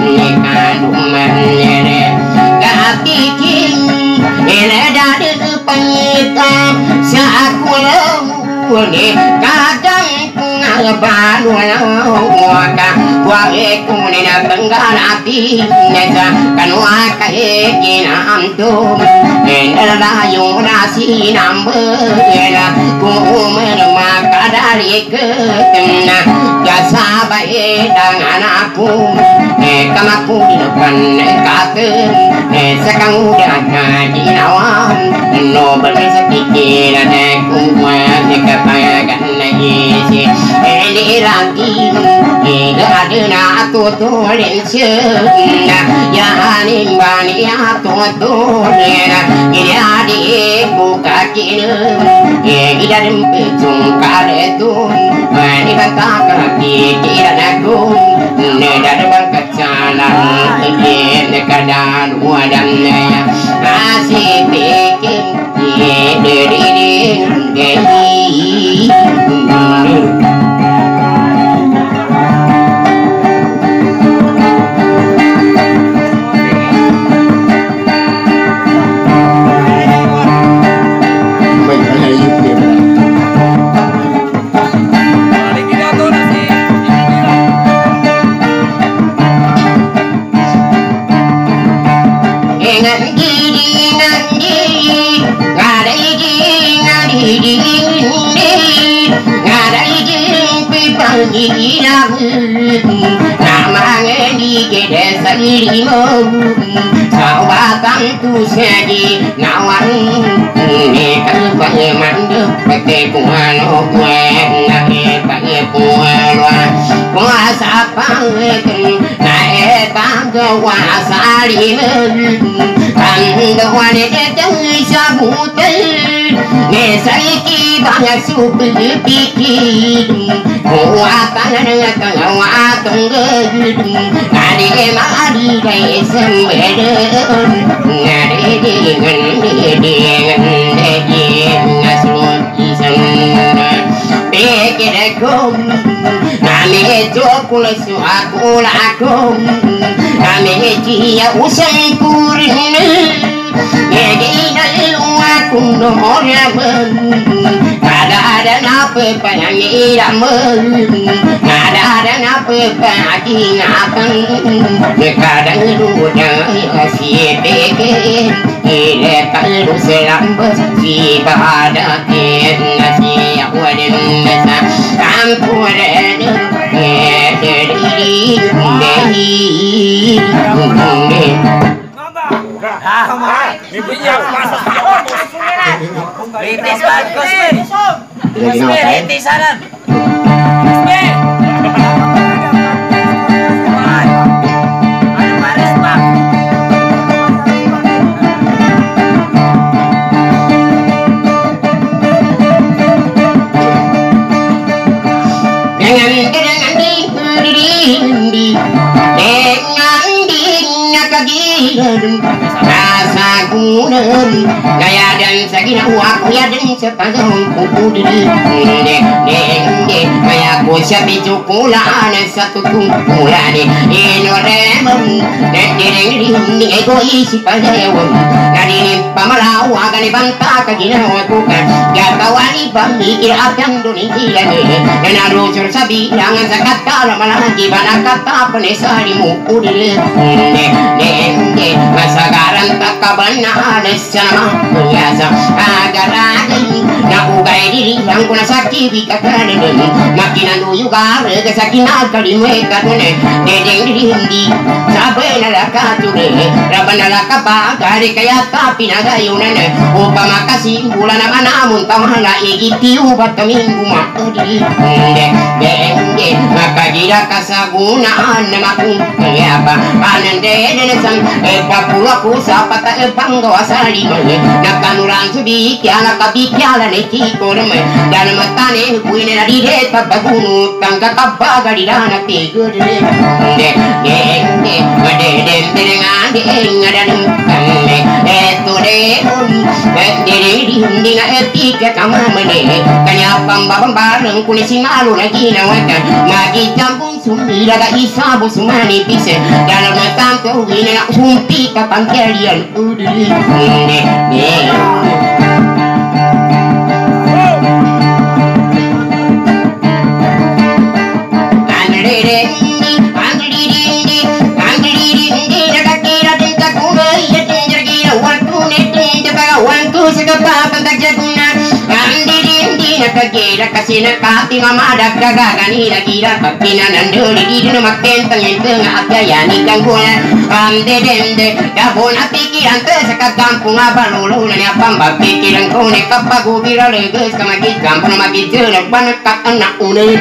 [SPEAKER 5] nikah kapikin ele dadana panyita sakulo kadang baru waka wake kunina bengalati neta kanwa kae kinamto enela yona sinambela kumena makadari ketena jasaba edang anakku kamaku di depan kate sekang udah ngaji nawam no bersekikir ada kumwa dikapayakan isi ini lagi tidak ada nak tuturin sena ya nimban ya tuturin ini adik buka kini kita dempecung karetun ini kata kaki kita nakum tidak berkat jalan ini kadang wadamnya masih bikin diri diri namanya di desa limo sawatan tu segi nawan ini kan banyak manduk pete kuano kue nae banyak kuano kuasa panggung nae panggung kuasa limo panggung wanita jangan sabutai nesaki banyak suku pikir kuatan dengan watung ngadi madi kai sembeden ngadi dengan dengan dengan ngasul isan pikir aku nami jokul suaku laku nami dia usai purin jadi dalam aku nomornya ada ada napa penyanyi ramen ada ada napa penyanyi ngapan kadang dunia si bikin ini kalau selambas si pada kita si awadin nasa kampuran dari dari dari
[SPEAKER 3] Ibunya masuk Ritis bagus, Ritis saran.
[SPEAKER 5] Rasa lagunan gaya dan sagina aku ya dan sepanjang kuku diri dek dek dek kaya ku sabi cukulan satu tungkulan ino remem dek dek dek egois padayawan nadini pamalaw agani banta kaginawa ko ka gatawani pamikir abyang dunigilan dan arusur sabi jangan zakat kala malagi banakata panesari mo udil dek dek dek masagaran takabanaan sama biasa agar-agar na ugay diri ang kuna sakit ikakanan makinan uyugar kasakit na kalimwe kanune dedeng diri hindi sabi na lakature raban na lakaba kari kaya tapi nagayunan upama kasing bulan naman namon tawala igiti ubat kaming bumakadiri dek dek dek makagira kasagunaan na makung kaya pa panande denesan epapula ku sapata epanggawa sa lima nakanuran subi kaya nakabikyalan korme dan matane kuine na dire tabagunu tangka kabaga di dana tigo dire de de de made de de ngade ngadan kanne eto de de de di hundinga etika kamamane kanya pambabang bareng kunisi malu lagi nawatan magi campung sumi laga isabu sumani pise dalam tanto wine na sumpi kapangkelian udiri de de kira kasih nakati mama ada gagani lagi dapat pinan dulu di dalam makan tengah tengah ya ni gangguan ande dende dabon pikiran tersekat kampung apa lulu nanya pamba pikiran kau ni kapagu bira leges kamagi kampung magi jelek banyak anak unik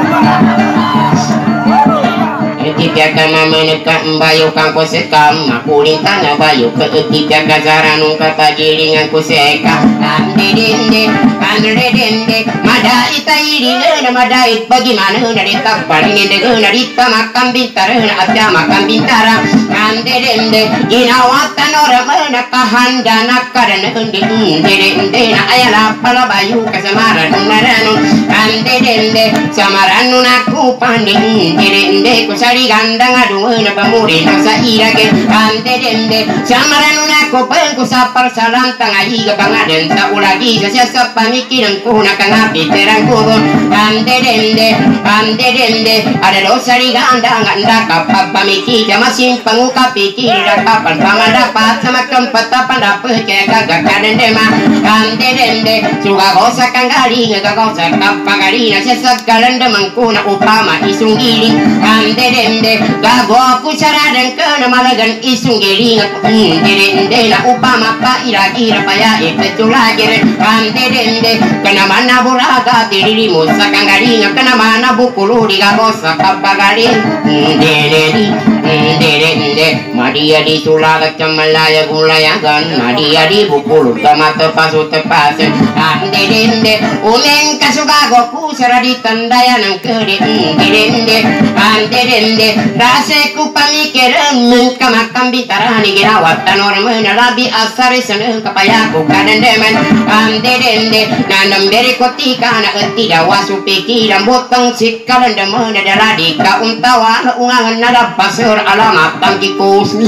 [SPEAKER 5] Etitia kama meneka mbayo kangko sekam makuling tanya bayo ke etitia kazaranung kata gilingan ku seka ande dende ande dende madai tairi na madai bagaimana na ditak paling ende na ditak makam bintar na atya makam bintara ande dende ginawatan orang na kahanda na karana ende ende dende na ayala pala bayo kasamaran narano ande dende samaran naku panding ende dende ku gandang aduh na pamuri na sa irake ante dende samaran na ko pen ko sa parsalan tangai ga pangaden sa ulagi sa sa pamikiran ko na kangapi terang ko ante dende ante dende ada dosari gandang anda kapag pamiki jamasin pangukapi kira kapan pangadapat sama kempatapan dapat kaya gagakan dema ante dende suga gosa kanggali nga gosa kapagali na sa sagalan demang ko na upama isung gili ante dende gago aku saradan kana malagan isung geling dende na upama pa ira-ira paya ipetulagir ande dende kana mana buraga diri mo sa kanggaling kana mana bukulu di gago sa kapagaling dende dende madia di sulagat kamalaya gulayagan madia di bukulu kama tepasu tepasen ande dende umeng kasugago ku saradi tandaya ng kede dende ande dende rase ku pamikiran kamakam bitarani girawatan orang menalabi asari seneng kapayaku kanan demen ande dende nanam beri kotika na tidak wasu pikiran botong sikalan demen adalah di kauntawan ungangan nada pasur alamat tangkikus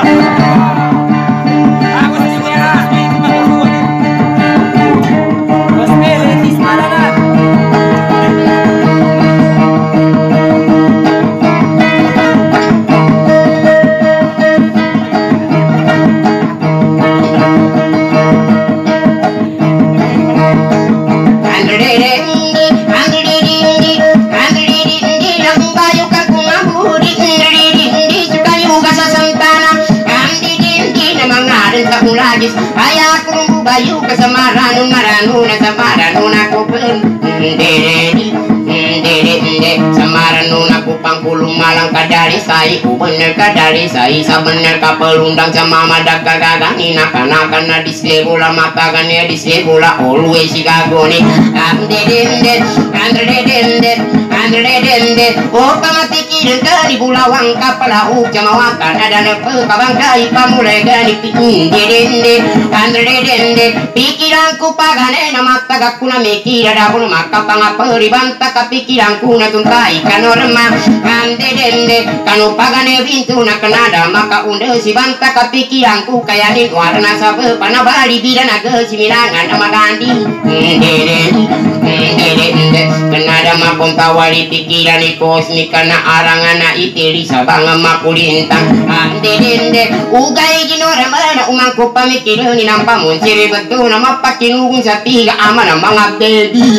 [SPEAKER 5] ayah kurung bayu kesamaran maranu na samaran na ko pen dede dede samaran na ko pangkulung malang kadari sai ku bener kadari sai sa bener ka pelundang sama madak gagani nakanakan na disebula mata kan ya disebula always sigagoni dede dede dede dede andre dende oh pamatikiran kani bulawang kapalau jamawakan ada lepe kabang dai pamulai gani pinde dende andre dende pikiranku pagane na mata gakuna mikira dabun maka pangaperi banta kapikiranku na tuntai kanorma ande dende kanu pagane bintu na kenada maka unde si banta kapikiranku kayanin warna sabe panabali bidana ke similangan nama gandi dende dende kenada mapon tawari pikiran kosmik kana arangana itiri sabang makulintang ande dende ugai ginora mana umangku pamikiran ni nampak munciri betul nama pakinugun sa tiga aman mga baby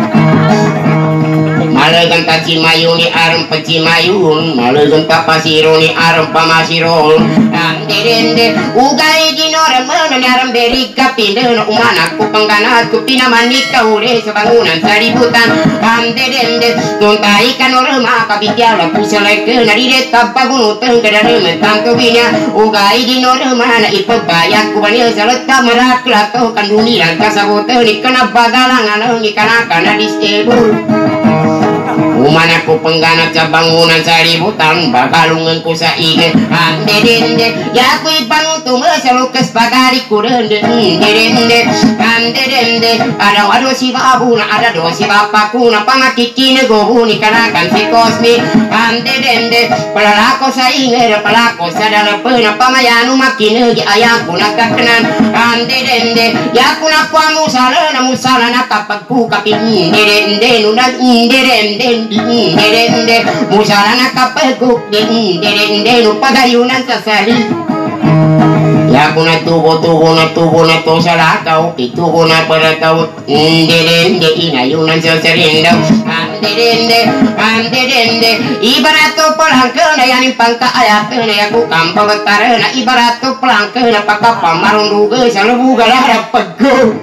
[SPEAKER 5] malagang tacimayun ni aram pacimayun malagang tapasiro ni aram pamasirol ande dende ugai ginora mana ni aram beri kapinde na umanak ko pangganat ko pinamanik ka uli sa bangunan sa ributan ande dende tuntai kanorama kabigyala pusalay ka nariret pagunutang kadariman tanto binya ugai ginora mana ipagbayag ko ba niya sa lata maraklato kandunilan kasabutan ni kanabagalangan ang ikanaka na disable umana ko pengganat sa bangunan sa ributan bakalungan ko sa ige ande dende ya ko ipanuto mo sa lukas pagari ko dende dende ande dende ada wado si babu na ada do si bapa ko na pamakikine go huni kanakan si kosmi ande dende palako sa ige palako sa dalape na pamayanu makine gi ayang ko nakakanan ande dende ya ko na kwamu sala na musala na kapag ko kapin dende nunan dende dende musala na kapaguk dende nupagayunan sa sali ya ko na tubo tubo na tubo na to sa lakaw itubo na para tao dende inayunan sa sarindaw dende dende ibarato palangka na yanin pangkaayat na yaku kampagtara na ibarato palangka na pagkapamarunduga sa lubugalara pagko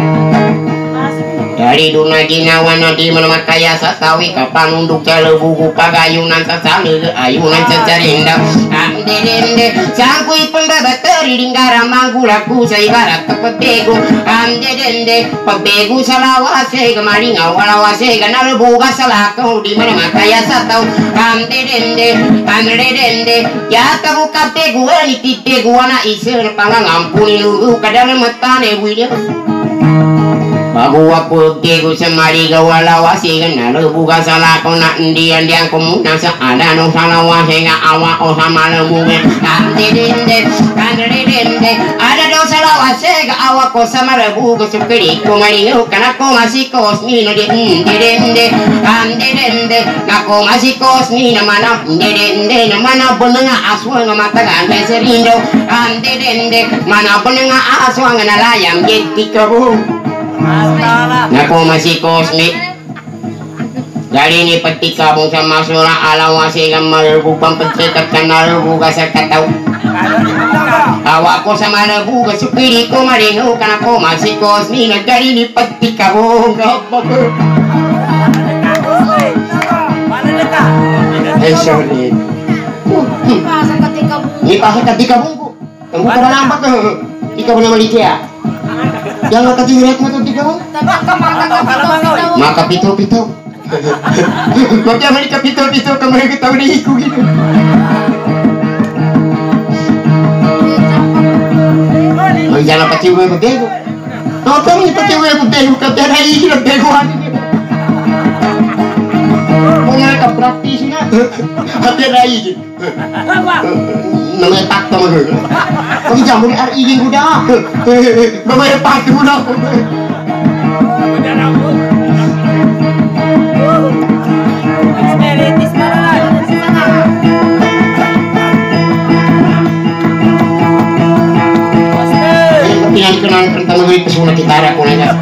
[SPEAKER 5] dari duna ginawa na di menamakaya sa tawi kapanunduk sa lebugu pagayunan sa sali ayunan sa sarindaw ande dende sangkui pembabateri linggara manggulaku sa ibarat pepego ande dende pepego sa lawase kamaringaw walawase kanalebuga sa lakaw di menamakaya sa tau ande dende ande dende ya kabuka pego ni tipego na isir pangangampuni lulu kadang matane winya bago ako kego sa mariga walawasi na lubuga sa lako na indian diang kumuna sa adano sa lawasi nga awa o sa malamugan ande dende ande dende ada do sa lawasi nga awa ko sa malabuga sa kiri ko maringaw ka na ko masikos ni na dende dende ande dende na ko masikos ni na mana dende na mana bunga aswa nga matagan sa rindo ande dende mana bunga aswa nga nalayam geti kabo nako masih kosmik dari ini petika mong sa masura alawasi nga malubupang pagsikat ka nalubuga sa kataw awa ko sa malabuga supiri ko maringaw ka nako masih kosmik nagari ni petika mong eh sorry ini pasal ketika bungku tunggu ka malampak ka ikaw na malikia yang nggak ketirat mo tuh tiga maka pito pito kok dia balik ke pito pito kemarin kita udah ikut gitu oh jangan pakai gue berbego oh kamu ini pakai gue berbego kerja hari ini berbego hari ini punya ke praktisnya kerja hari ini namanya tak teman kami jamur hari ini udah namanya tak udah yang kenal tentang lebih pesona kita ada konanya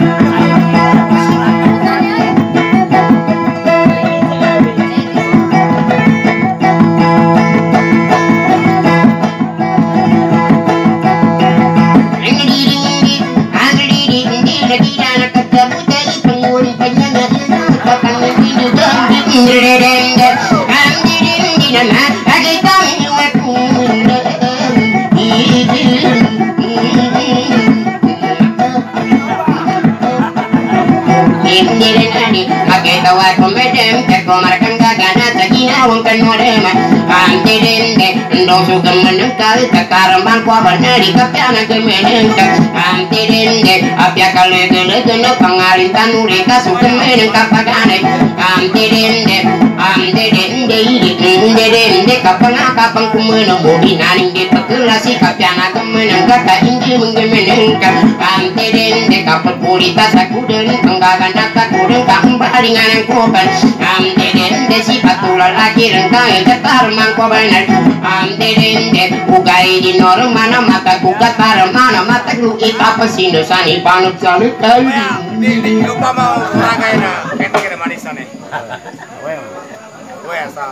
[SPEAKER 5] Makita wa kumedem komarkan gagana taginawang kanwarema ante dende ndo sugam menengkal kakarambang kwa banari kapyana kemenengka ante dende apya kale gele gele pangalintan ureka sugam menengka pagane ante dende ante dende inde dende kapanga kapang kumena bobinaning de pakelasi kapyana kemenengka ka inji mengemenengka ante dende kapal purita sakuden penggagan data kuden kambaringan koban ante dende si patular lagi rengkang ketar mangko benar ante dende ugai di norong mana mata kukat para mana mata lu apa sih dosani panut salut kali
[SPEAKER 3] di lupa mau ragai na kita kira manis ane well well sa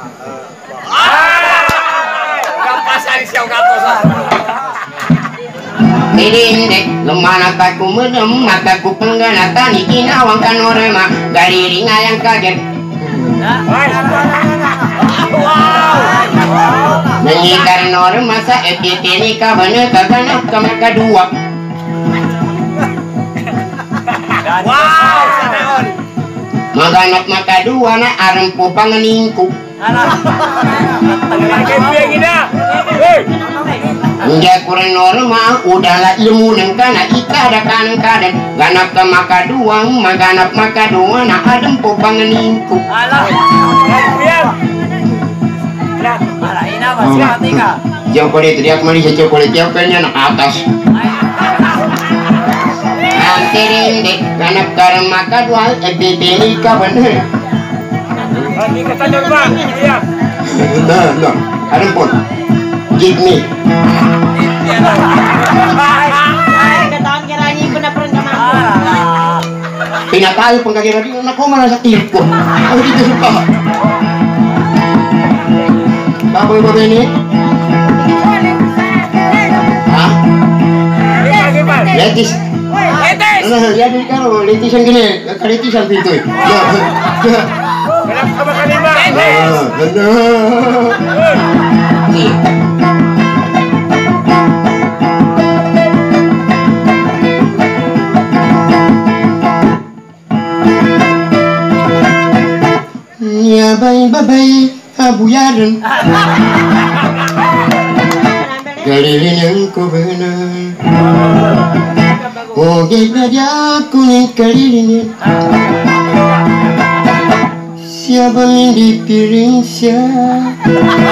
[SPEAKER 3] kapasan siang gato sa
[SPEAKER 5] dende lemana taku menem mataku pengganatan ikinawang kanorema dari ringa yang kaget mengikat norm masa etiti nikah bener kaganap kamar kedua
[SPEAKER 3] wow sanaon
[SPEAKER 5] maganap maka dua na arempo pangeningku enggak kurang normal udahlah ilmu nengkana ika ada kanan kanan ganap ke maka dua maganap maka dua na arempo pangeningku Chocolate riak manis chocolate tiap kayaknya anak atas. Nanti rende ganap karena maka dua editini kapan?
[SPEAKER 3] Ini katanya bang, iya.
[SPEAKER 5] Nah, nah, ada pun. Give me. Pinatayo pengkakira di anak ko mana sa tipo. Ako dito suka. Baboy ba ini? Hah? Letis.
[SPEAKER 3] Letis.
[SPEAKER 5] Nah, ya di karo letis yang gini, letis yang pintu. Ya.
[SPEAKER 3] Kenapa sama kalima?
[SPEAKER 5] Nah, benar. Nih. Ya bay bay abuyaran kalilinang ko benar oge gajah kuning kalilingan siapa di piring siapa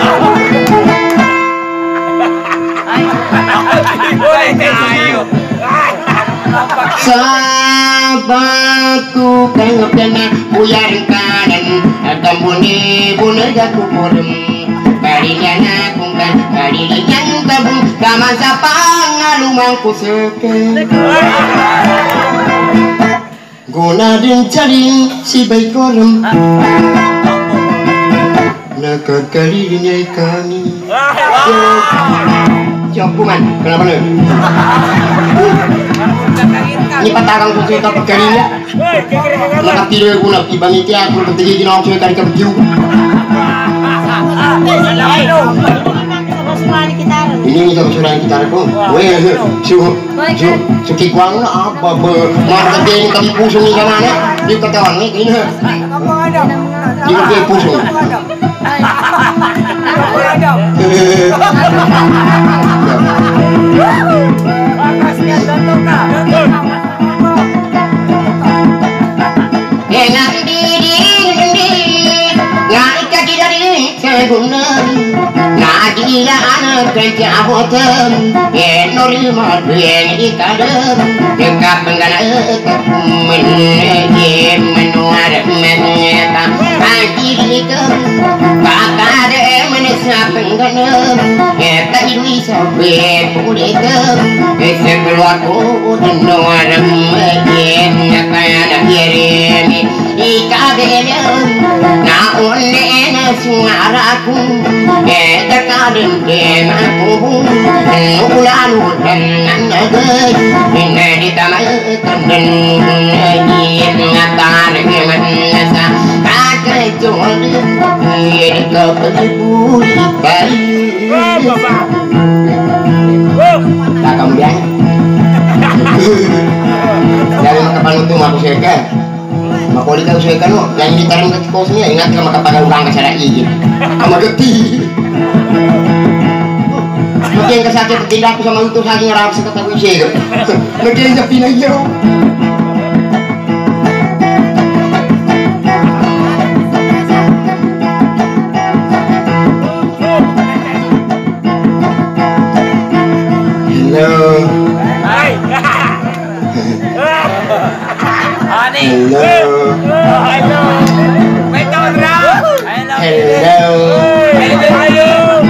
[SPEAKER 5] sahabatku kang kena buyar kanan kambuni bunga jaku kodem kalinya aku kan kalinya tabung kama sapang alumangku seke guna din caring si baik korem naka kalinya kami Jokuman, kenapa nih? Ini patarang kucing tak pegarinya. Nak tidur pun nak tiba ni tiap pun ketika kita nak cuci kari keju. Ini ni tak surat kita aku. Weh, su su suki kuang nak apa ber marketing kami pusing ni mana? Di ketahuan ni ini. Di kau pusing. Dengan diri ngai kaki dari segunan nagila anak kerja boten enori maduen ikadem dekat menggana menejem menuar menyeta aji kem kakade menesa pengganem eta ini sampai pulikem ese keluarku menuar menyem nyakaya ada kirimi ikadem na onena suaraku eta kadem demaku ulalu dan nagai ini ditamai kanden yin ngatan ngemenasa pakai jodi ini kepelibuli kali tak kemudian dari kapan itu aku seke
[SPEAKER 4] Makuli kau suai kanu, yang ditaruh ke kosnya ingat kamu kapakan orang kesana izin. Kamu geti. Mungkin kesakit tidak aku sama itu saking rap sekata wisir. Mungkin jadi lagi. Hello.
[SPEAKER 3] Hai. Ani.
[SPEAKER 4] Hello.
[SPEAKER 3] Hello. Beto bro.
[SPEAKER 4] Hello.
[SPEAKER 3] Hello.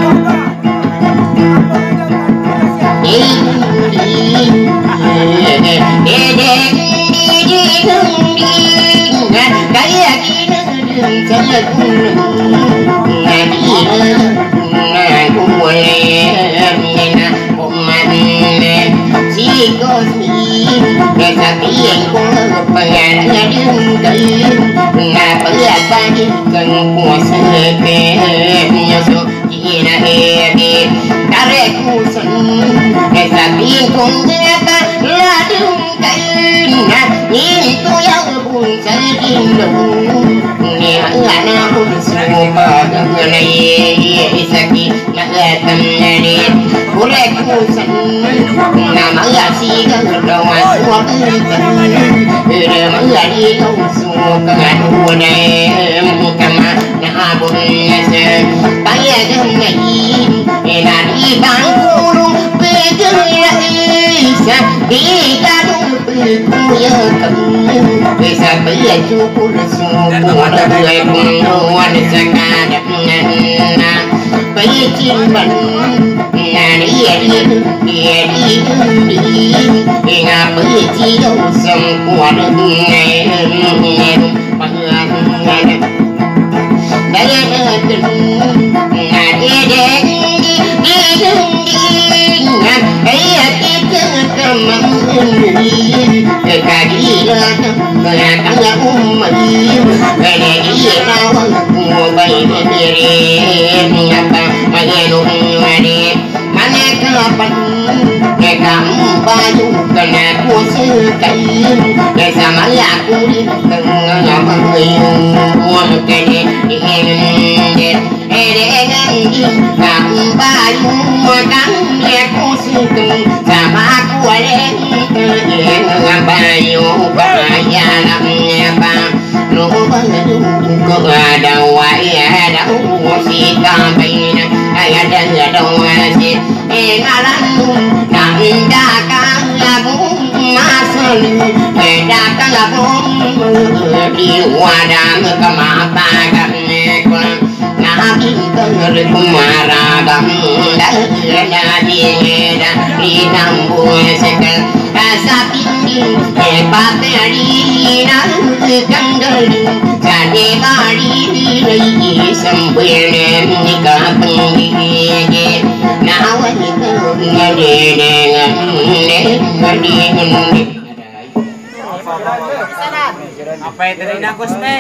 [SPEAKER 3] Apa itu dari nakus nih?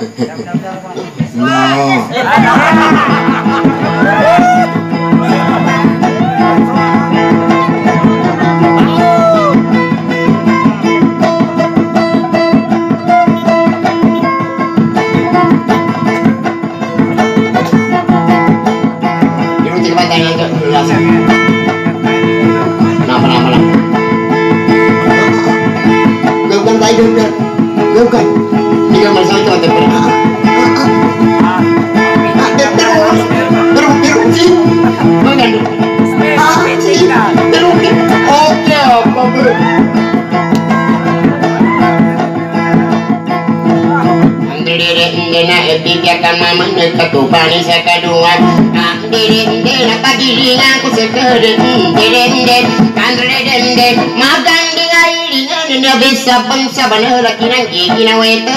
[SPEAKER 4] Bukan, jika masa itu ada pernah. Ada terus, terus terus sih, bukan? Ah, sih, terus. Oke, apa bro?
[SPEAKER 5] Dena etiga kama menekatupani sekadua Dende pagilingan ku sekeren Dende kandrende magang dengan iringan Nda bisa bangsa bener kinang kina weta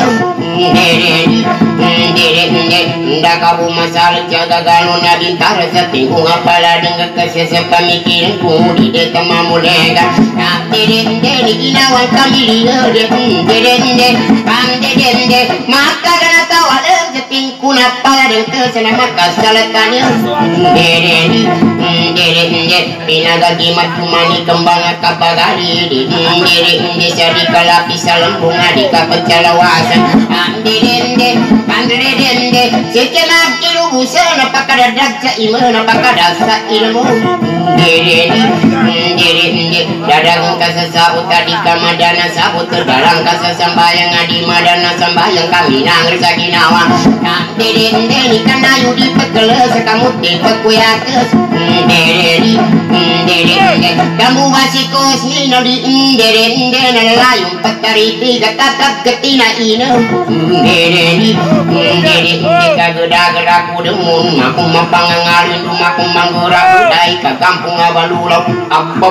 [SPEAKER 5] Dende Dende nda kabu masalah jaga galon bintar setinggung apala dengan kesese pemikiran ku di deta mamulega Dende kina wan kami Dende Dende Dende maka kana tawal jeting ku puna pala dan kesana maka salatannya dede dede dede pinaga gimat kumani kembang kapagari dede dede sari kalapi salembung adi kapecalawasan dede dede pandere dede sekena kilu busana pakadadak ca imana pakadasa ilmu dede dede dede dadang kasasabut tadi kamadana sabut tergalang kasasambayang adi madana sambayang kami nangri saginawa dede dede kana yudi pekele sekamu tipe kuyakes dede dede kamu masih kosni nodi dede dede layung petari tiga tatap ketina ina dede dede kageda-geda kudemun aku mapangangalin rumahku manggurak budai ke kampung abalulok apa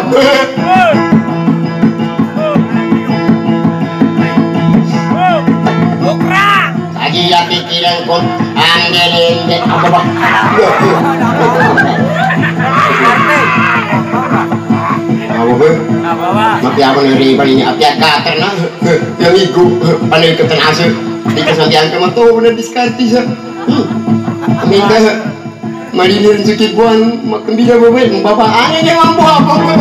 [SPEAKER 5] lagi ya pikiran kon anggelin dan apa apa
[SPEAKER 4] Apa be? Mati apa nih paling api kater nah yang iku paling keten asal di kesantian kamu tuh bener diskanti sih. Minta marinir rezeki buan makan dia bawa bapak aneh dia mampu apa be?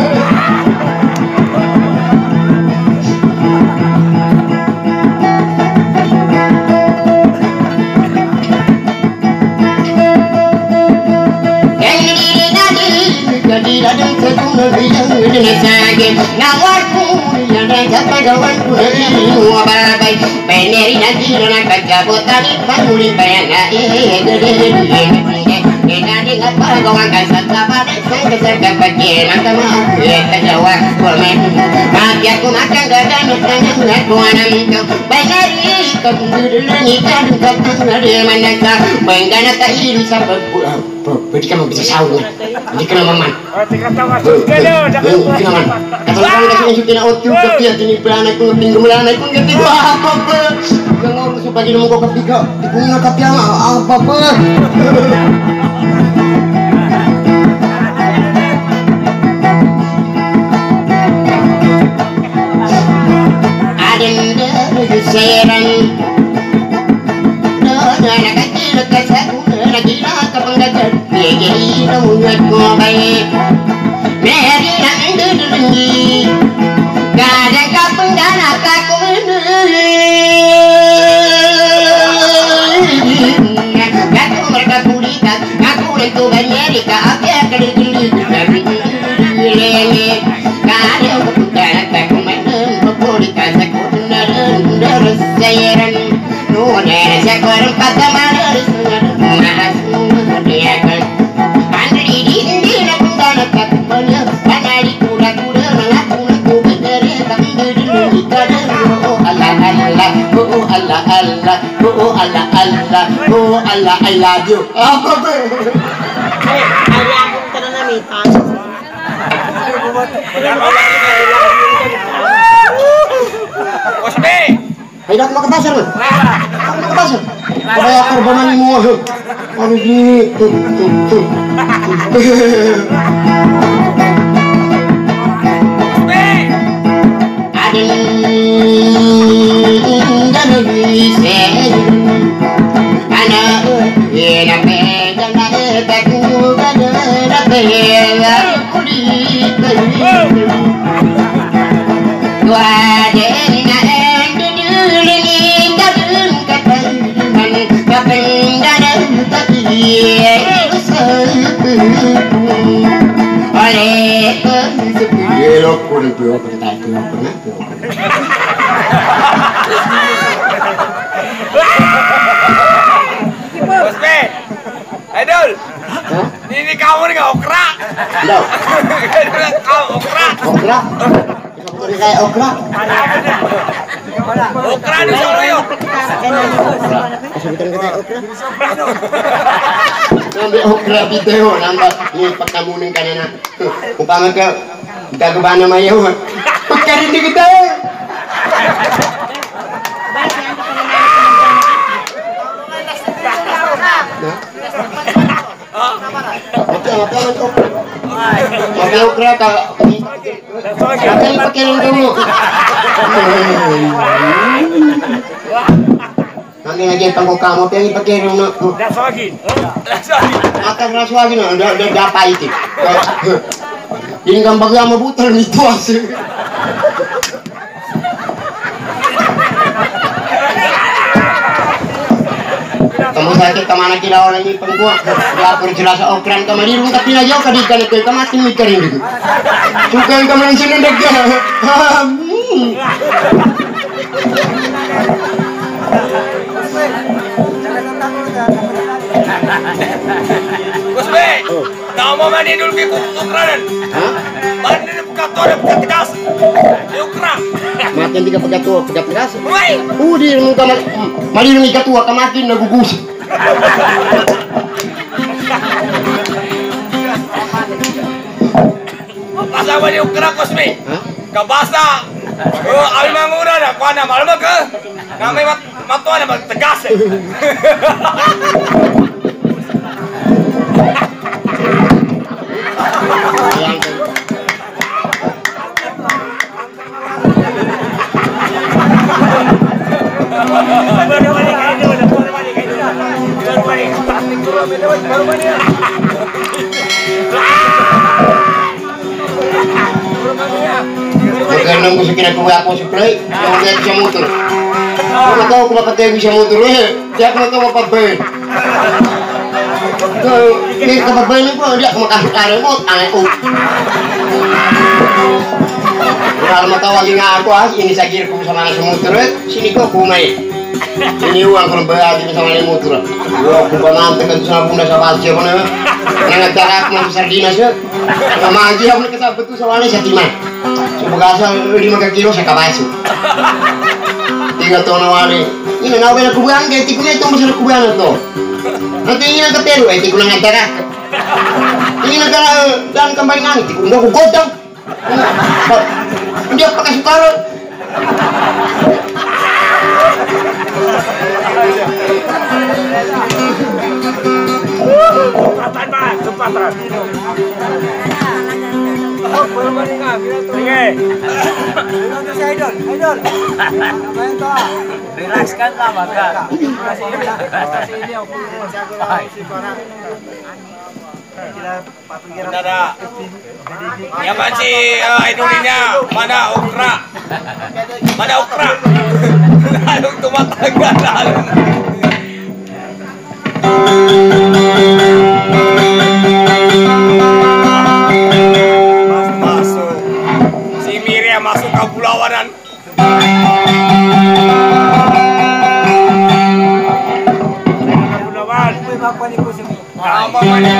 [SPEAKER 5] jadi dadang setunggal bidang dengan sakit ngawarku yang dan pagawanku dari wababai peneri nanti dan kacabut tadi panuli bayana eh gede gede kita dengan pagawan kasat pada saya saya pakai mata mah kita jawab komen mati aku makan gagal makan aku anam peneri kemudian nikah dengan dia mana sah bengkana tak ilu sampai berarti kamu bisa sahur ini kena maman kena man kata orang dah kena syuting out juga dia ini beranak aku ngeting gemelan aku ngerti apa apa yang ngurus supaya nemu kau ketiga dipunya kapiang apa apa adenda seran dona kecil kecil lagi nak kepenggajan jadi nungat ko baik meri nang dudungi kada kapendana kaku aku mereka kulikat aku itu banyak ka apa kediri lele kada kapendana kaku menem kulikat sekunder deres sayaran nuna sekor pataman Allah Allah oh Allah Allah oh Allah I love you apa be
[SPEAKER 6] eh ayah aku kena namitan
[SPEAKER 3] Bos B.
[SPEAKER 4] Ayo dak mau ke pasar lu mau ke pasar kayak korban ini mau harus di tuh tuh tuh
[SPEAKER 3] Bos B. Idol. Ini kamu nih okra.
[SPEAKER 4] Enggak.
[SPEAKER 3] Kau okra.
[SPEAKER 4] Okra. Seperti kayak okra.
[SPEAKER 3] Okra di Solo yuk.
[SPEAKER 4] Sebutan kayak okra. Ngambil okra video nambah ini pekamuning kanana. Upama ke gagabana mayo. Pekarin di kita. Pakai okra kak. Pakai pakai dulu. Nanti lagi tangko kamu pengen pakai rumah.
[SPEAKER 3] Raswagin. Raswagin.
[SPEAKER 4] Akan raswagin ada ada apa itu? Ini kan bagi sama putar itu asli. Kamu sakit kemana kira orang ini pengkuat? Ya perjelas okran kemarin rumah tapi aja kadi kali ke kematin mikarin gitu. Suka yang kemarin sini dek.
[SPEAKER 3] Kusbe, kau mau mandi dulu ke ukranan? Mandi di kantor dekat tegas. Di ukran.
[SPEAKER 4] Makin tiga pegat tua, pegat tegas.
[SPEAKER 3] Woi.
[SPEAKER 4] Uh di muka mari ini tua kemakin na gugus.
[SPEAKER 3] Pasal mandi ukran kusbe. Kau basa. Oh, awi mangura dah. Kau nak malam ke? Kami mat matuan nak tegas.
[SPEAKER 4] Karena aku sekira aku aku supply, yang dia bisa motor. Aku tahu aku bakal bisa motor, eh, siapa nak tahu apa ben? Ini apa ben itu dia mau kasih remote, aneh u. Kalau mau tahu lagi ngaku as, ini saya kira aku sama anak motor, sini kok aku main. Ini uang kalau bayar di sama anak motor. Wah, aku nanti kan sama bunda sama aja mana? Nangat darah aku masih sardinas ya. Sama aja aku kesabet tuh sama anak setiman. Semoga asal lima kilo saya kabasu. Tiga tahun awalnya. Ini nak bela kuburan kayak tikunnya itu masih kuburan itu. Nanti ini nak keteru, eh tikun nak darah. Ini negara dan kembali ngani tikun dah kugotong. Dia pakai sukarot.
[SPEAKER 3] Cepat pak, cepat pak. Oh, belum ada nggak? Oke. Untuk si idol, idol. Ngapain toh? Relaxkan lah maka. Kasih ini aku si barang. Ada. Ya masih idolnya mana ukra? Mana ukra? Lalu tumat tangga lalu. Masuk si Miriam masuk ke Pulawanan. Pulawan apa ni kusim apa ni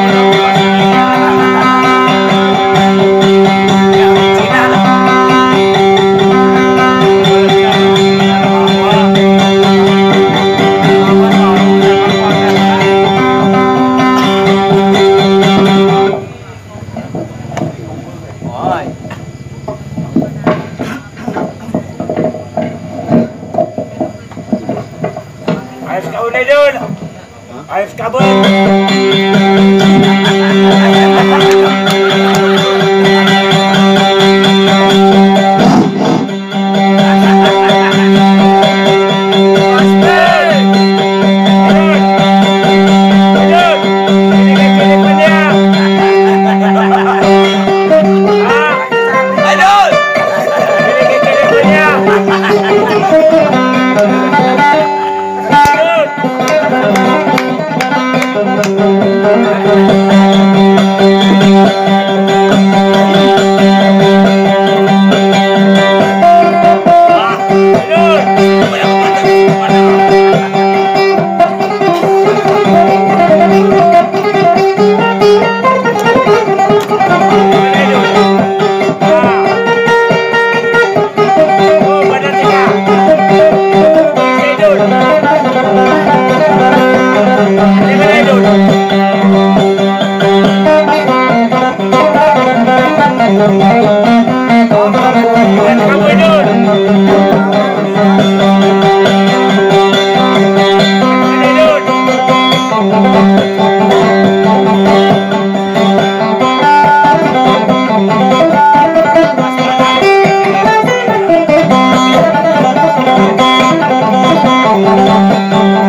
[SPEAKER 3] Ayos kabel.
[SPEAKER 7] Thank you.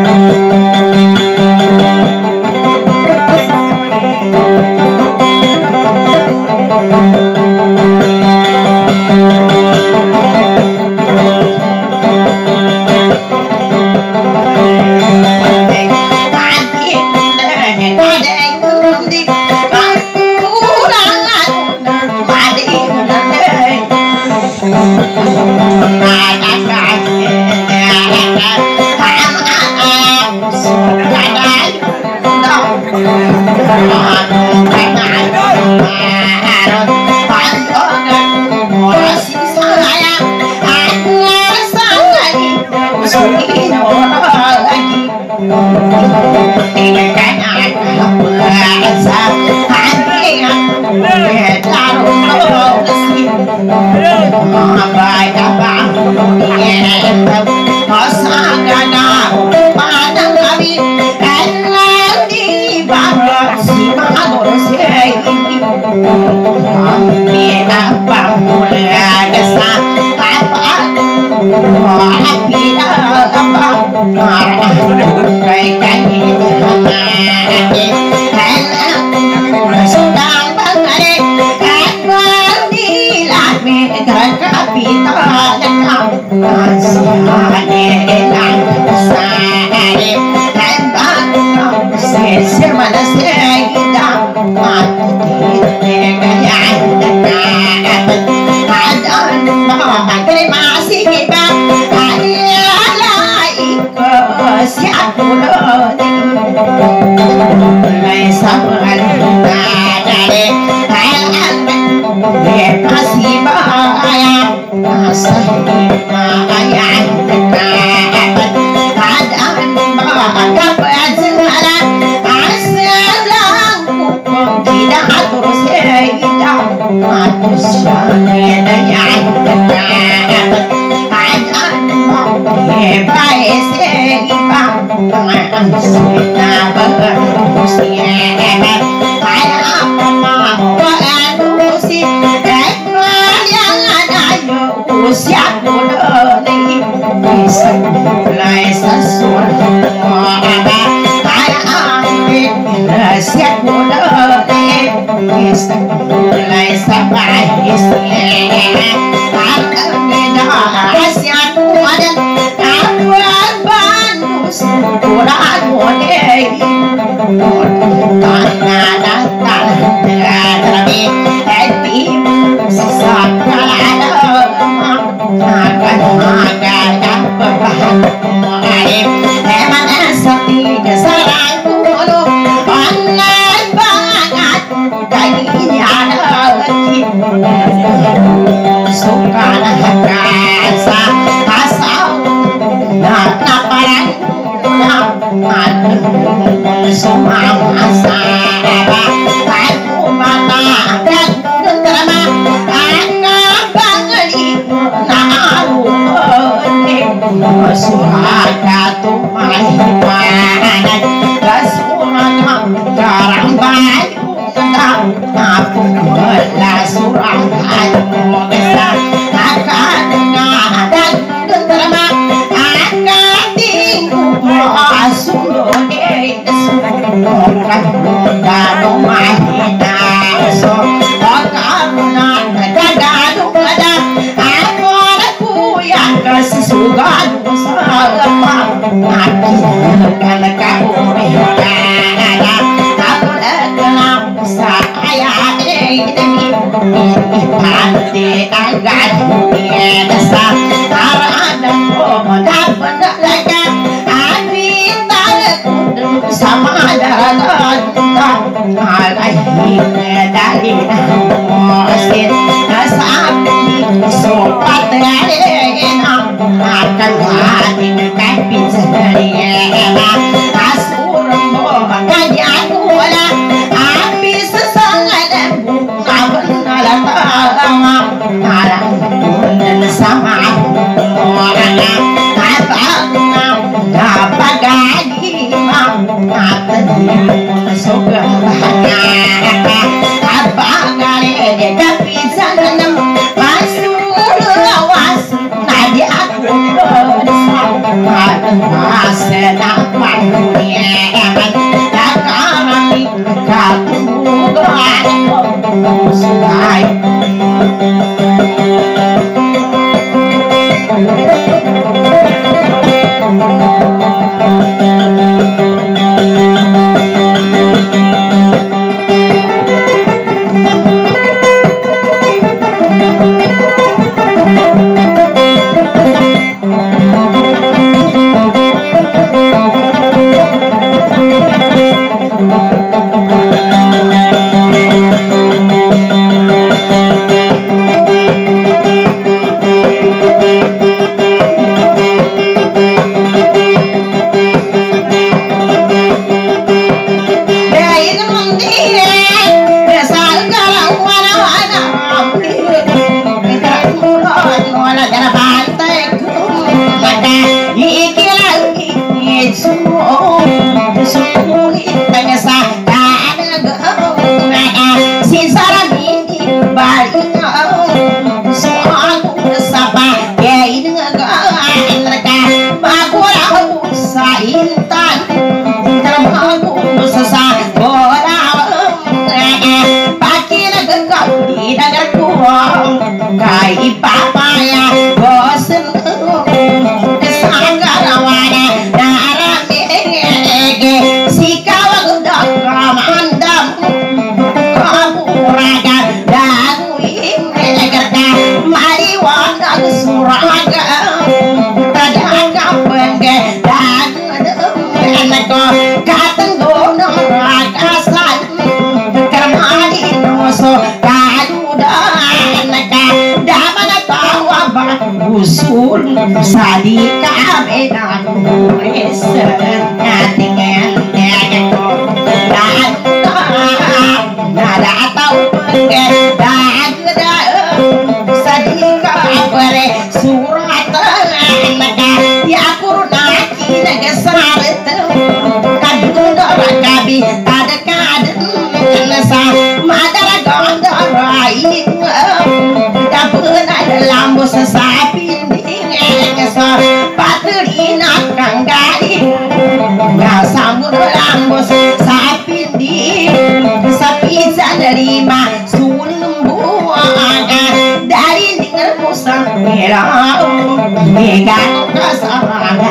[SPEAKER 2] Thank dengar kuang kai papaya bosen kesangarawana naramege sikawang mandam kapuraga dagu imregerta mariwana suraga tadaga penge dagu enako kateng gono rakasan kermani noso kaduda enaka damana tawa usul sadika beda esen ngatingen enako nada atau penge dagu da sadika pare surat enaka ya kurna kina gesaret kadunda rakabi tadakad nasa madara gondorai dabuna lambo sasapi ngesa patrina kanggari ya sambur lambo sapi di sapi sanerima sulumbu aga dari dengar musang merah mega kasarana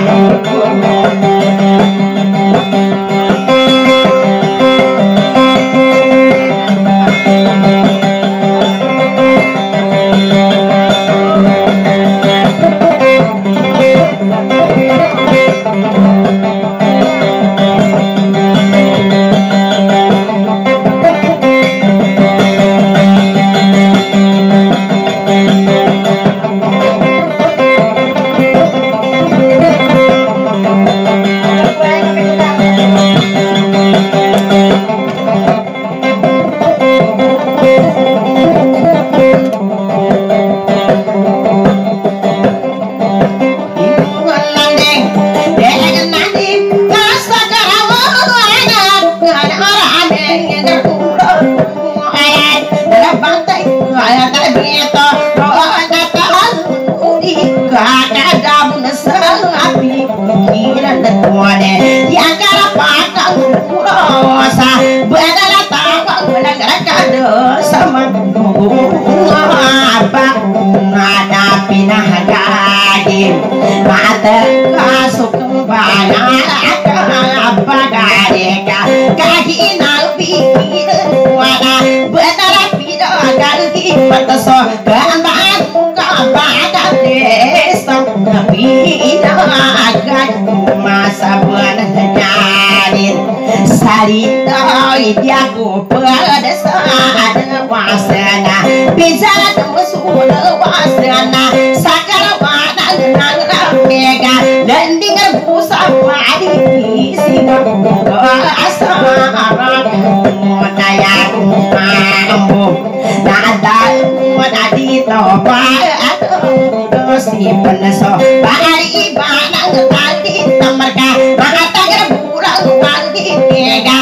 [SPEAKER 2] Idiaku pedesana wasana bicara temusul wasana sakara wana nang mega landing busa wadi singa asara naya mambo nada wadadi topa si peneso bari banang tadi tamarka matagar burang mandi mega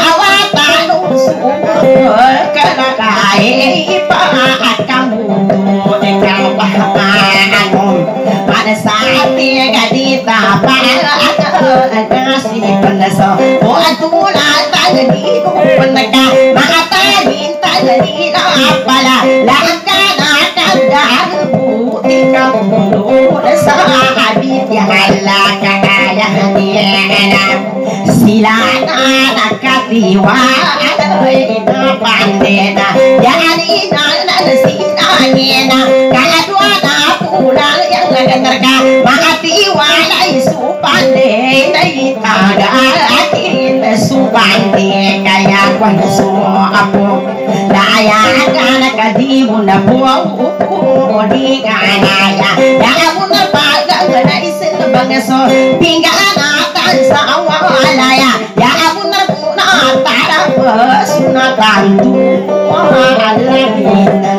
[SPEAKER 2] kanakai pa kamu engkau bahagia pada saat tiga dita pada kasih peneso waktu lata jadi peneka mata minta jadi apalah langkah akan dah putih kamu sahabat yang Allah kaya dia silana nakatiwa ina pandena jadi nana sinangena kadua na pulang yang ngedengarka mati walai supande nai taga atin supande kaya kwan semua apo daya kana kadimu na buo di kanaya ya muna paga nai selbangaso pingana tan sawalaya ya muna muna tara sunatan tu alabina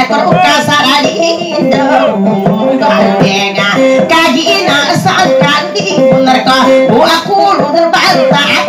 [SPEAKER 2] karo kasaralindo gandega kagina sakan di neraka bu aku lu terbantah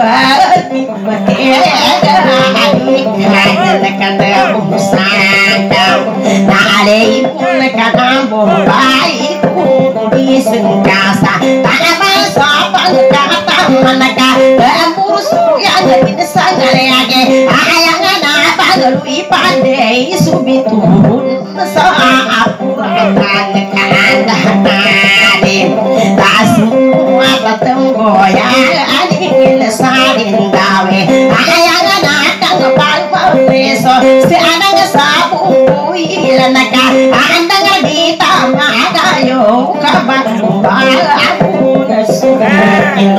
[SPEAKER 2] si anang sabu ilanaka andang di tamagayo kabang aku nasugain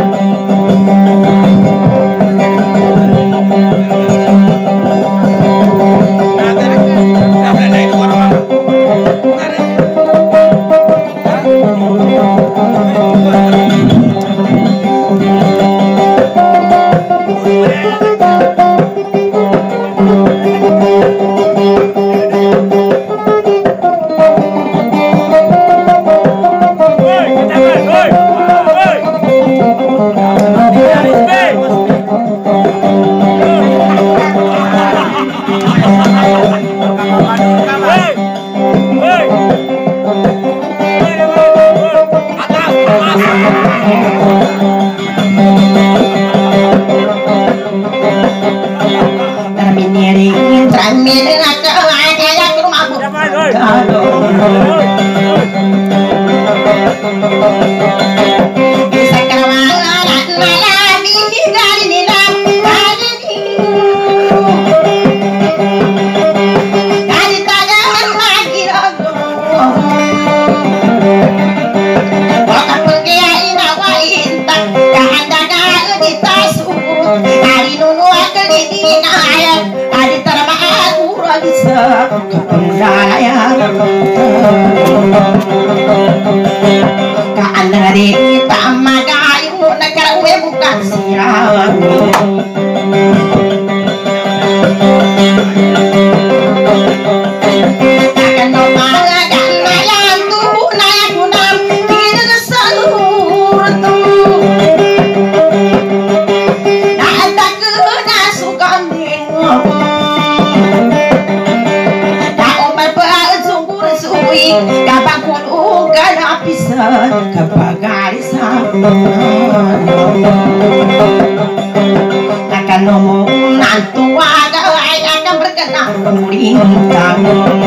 [SPEAKER 2] akan ngomong nantu ada akan berkenal lintang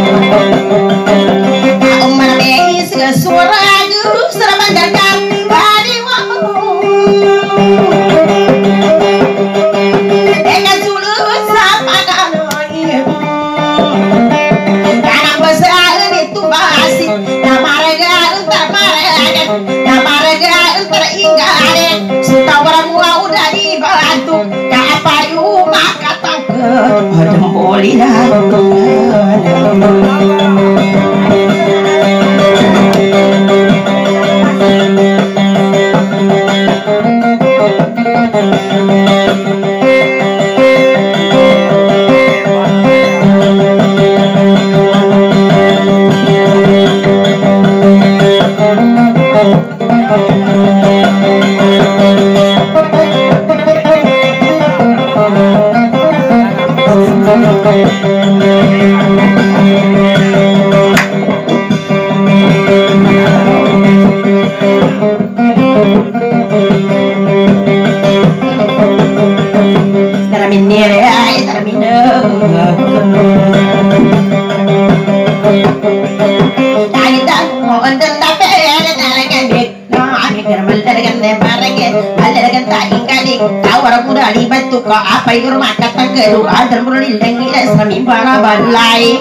[SPEAKER 2] kau menemui sesuara serban gagap pada waktu dengan sulut sapa kanoi karena besar itu masih nama rega entar marega nama rega entar inggare setawar mua udah dibantu kapayu maka tangke jempolina apa itu rumah kata kedua dan mulai lengi dan sami para balai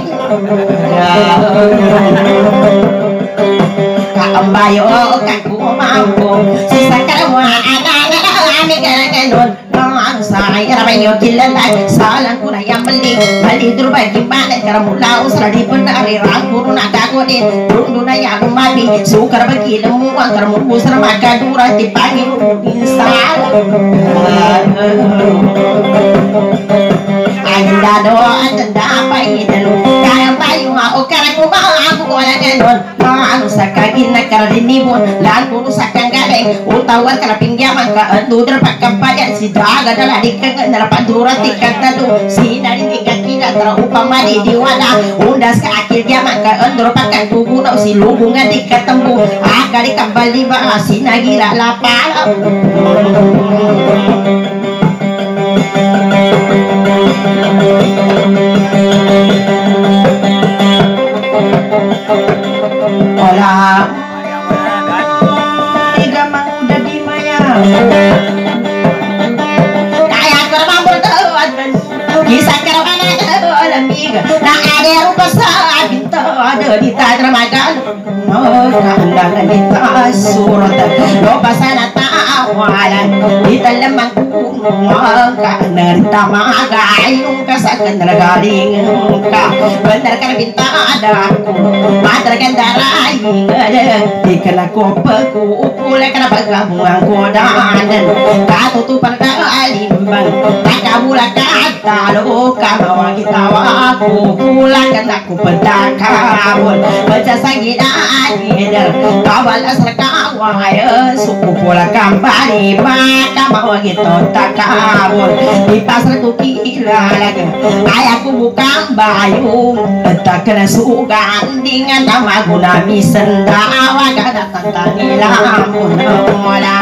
[SPEAKER 2] kaambayo kaku mampu sisa kamu anak-anak kami kan non saya rapayo kilala salang kuna yang beli beli itu bagi mana cara mulau seradi penari ragu nak aku di dulu naya mabi sukar bagi lemu antar mubu serma kadura dipangi insal anda doa tenda apa itu kaya non anu sakagin na karadinibon lan kuno sakang galeng utawar kala pinggaman ka anudra pagkampayan si daga dala dikang dala padura tikat tadu sinari tikat kina tara upama di diwana undas ka akil gaman ka andro pakai tubuh na si lubungan tikat tembu akali kembali ba sinagira lapala olah tiga mang udah di maya kayak kerbau berdoa kisah kerbau ada miga nah ada rupa sabit ada di tadramagan oh kandangan di surat lo pasana tawalan di dalam mangkung karena tamaga ayung kasakan garing ka benar kan minta ada madrakan darai ada dikala kopeku ukule kana pagabungan kodan katutupan ka alimbang takabula kata lo kama kita aku pulang kan aku pedakabul baca sagida adil kawal asra kawaya suku pula kembali maka mau gitu takabul di pasar ku kira lagi ayahku bukan bayung tak kena sugan dengan nama guna misendawa kada tantani lamun mola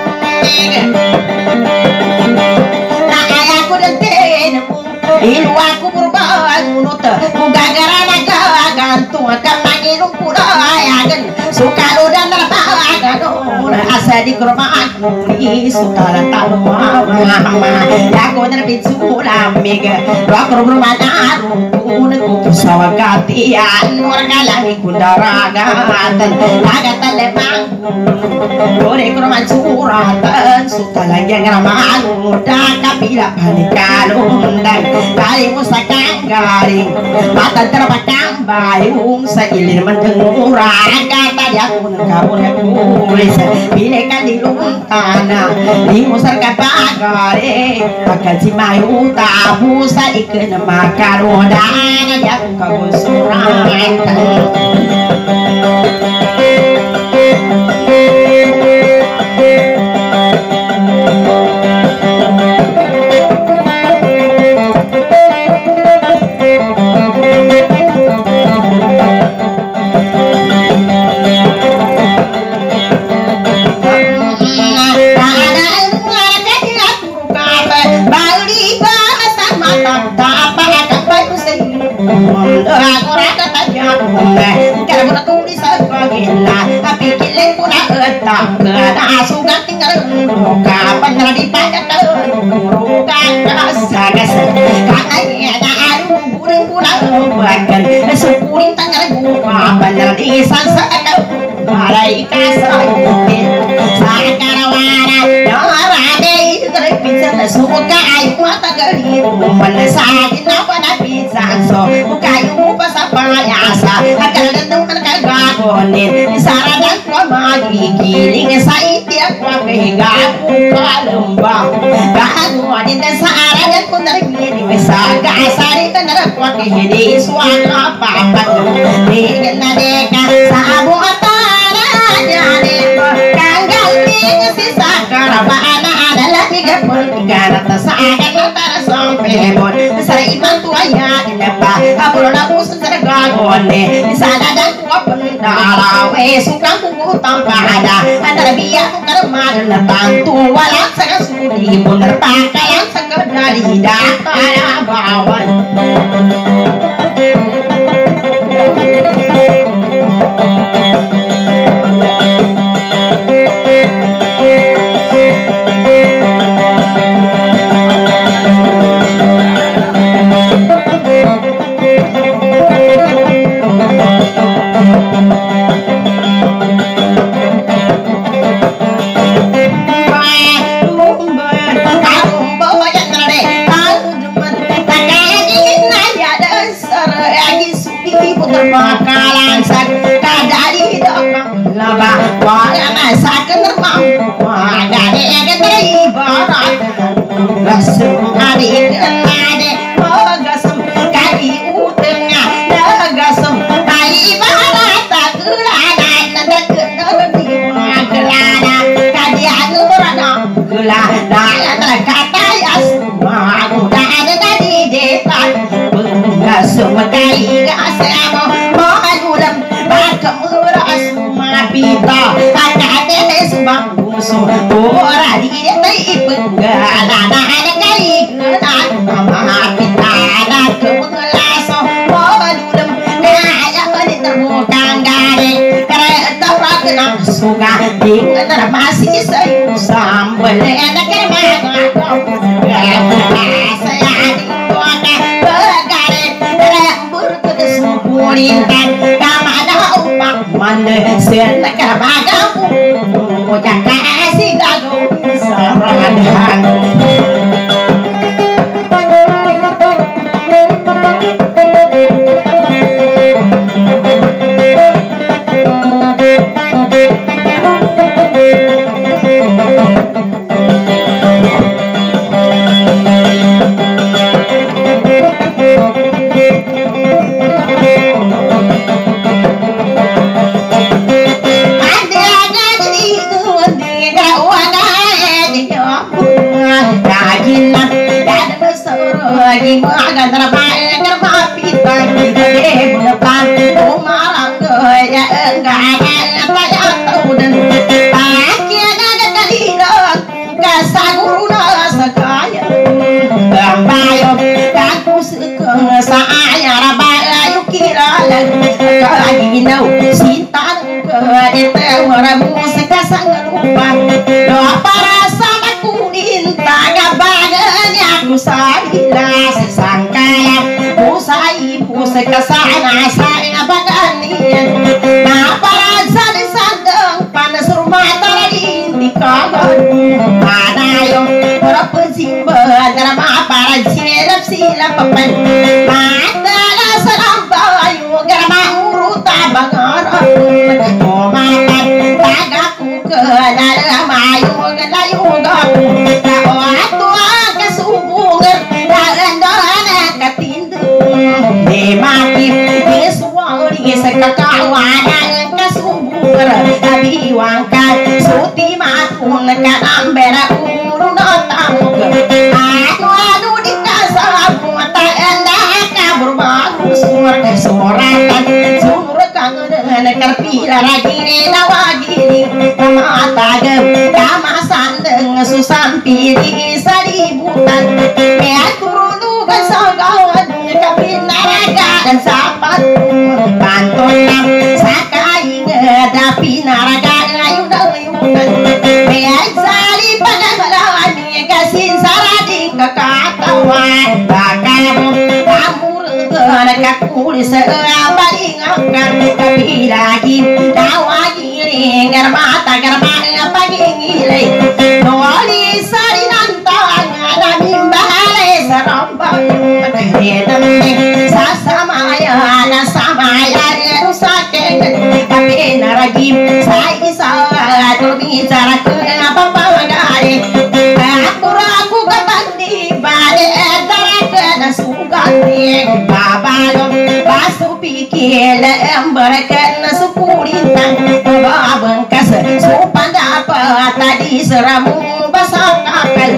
[SPEAKER 2] nah ayahku denten ilu aku berubah nunut mugagara naga gantung kamangilung pura ayagan suka dan terpagan asa di kermaan muli sutara tanu mama aku nerbit sulam mega roker bermana rukun ku sawagatian wargalami kundaragatan agatan lemang dore kermaan suratan sutala yang ramaan muda kapila panikalun dan kali musakang garing mata terpakang bayung seilir mendengurang kata dia pun kabun kulis bilekan di luntana di musar kapagare pakai cimayu tabu sa ikan makarodan dia pun kabun surang kena sudah tinggal kapan lagi pada bukan sagas katanya ada burung pulang bahkan sepuring tanggal buka benar di sansa balai kasar sakarawana darade terpisah suka ayu mata gari menesakin apa nabi sanso kayu pasapayasa akan dengar kagagonin saradan magi giling sa itiak mapegaku kalembang kahanu adin sa aradan ko narigling sa gaasari ka narakwa kihidi suwaka papat tingin na deka sa abo atara janin kanggal tingin si sakarabaana adalaki gapon ikanata sa akin natara sampebon sa ibang tuwaya inapa apulo na puso sa nagagonin sa dadan ko pendalawe sukang kukutang pada antara biar kerman tantu walang sangat sudi bener pakaian sangat dari data bawan terbakalan sak kadari dokang laba wala masakan termam wadane yang teribarat gasem hari kenade gasem kali utengah gasem kali barat kemuras mapita kakate subang buso ora di tei penggala ana kai kenan mapita ada kemuras modulem kaya kali terbukaan gare kereta rakna suga dengan masih sayu sambal enak kerma saya di kota begare rambut kesukuringan kamada upah mande sen kerbaga ujak kasih gaduh sarahan lagi makan terbaik kerapita di depan umarang gaya enggak ada yang tahu dan akhirnya ada kalirat kasaguruna sekaya gambayo kaku sekeng saya rabayu kira lagi nau sintan ke tewara musik sang lupa do para sama kuning tagabannya aku sadila sesangkaya usai pusai kesana saya baganian nah para sadi sandeng panas rumah tadi di kawan mana yo para pensimpan nama para silap silap papan mata salam bayu garma uruta bangaran oh makan tagaku ke dalam ayu galayu gaku mati disuari sekakawanan kasubur tapi wangkat suti matun kanambera uruna tamuk aku adu di kasabu tak endah kabur bagus suar soratan sumur kangen kerpila ragini nawagini mata gem kamasan dengan susan piri saributan ya turunu kasagawan kapinaraga dan sapat pantun sakai ngedapi naraga ayun-ayunan beak sali panamalawan kasin saradi kekatawa bakal kamu regan kakulis seabalingakan tapi lagi dawa giring garmata garmata pagi ngilai noli sari nantang ada mimbale serambang sasamaya na samaya rusake tapi naragi sai saat bicara ke apa pagare aku ragu kabandi bade etara sugati babalo basu pikir embarkan sukurintan babangkas supanda apa tadi seramu basang akal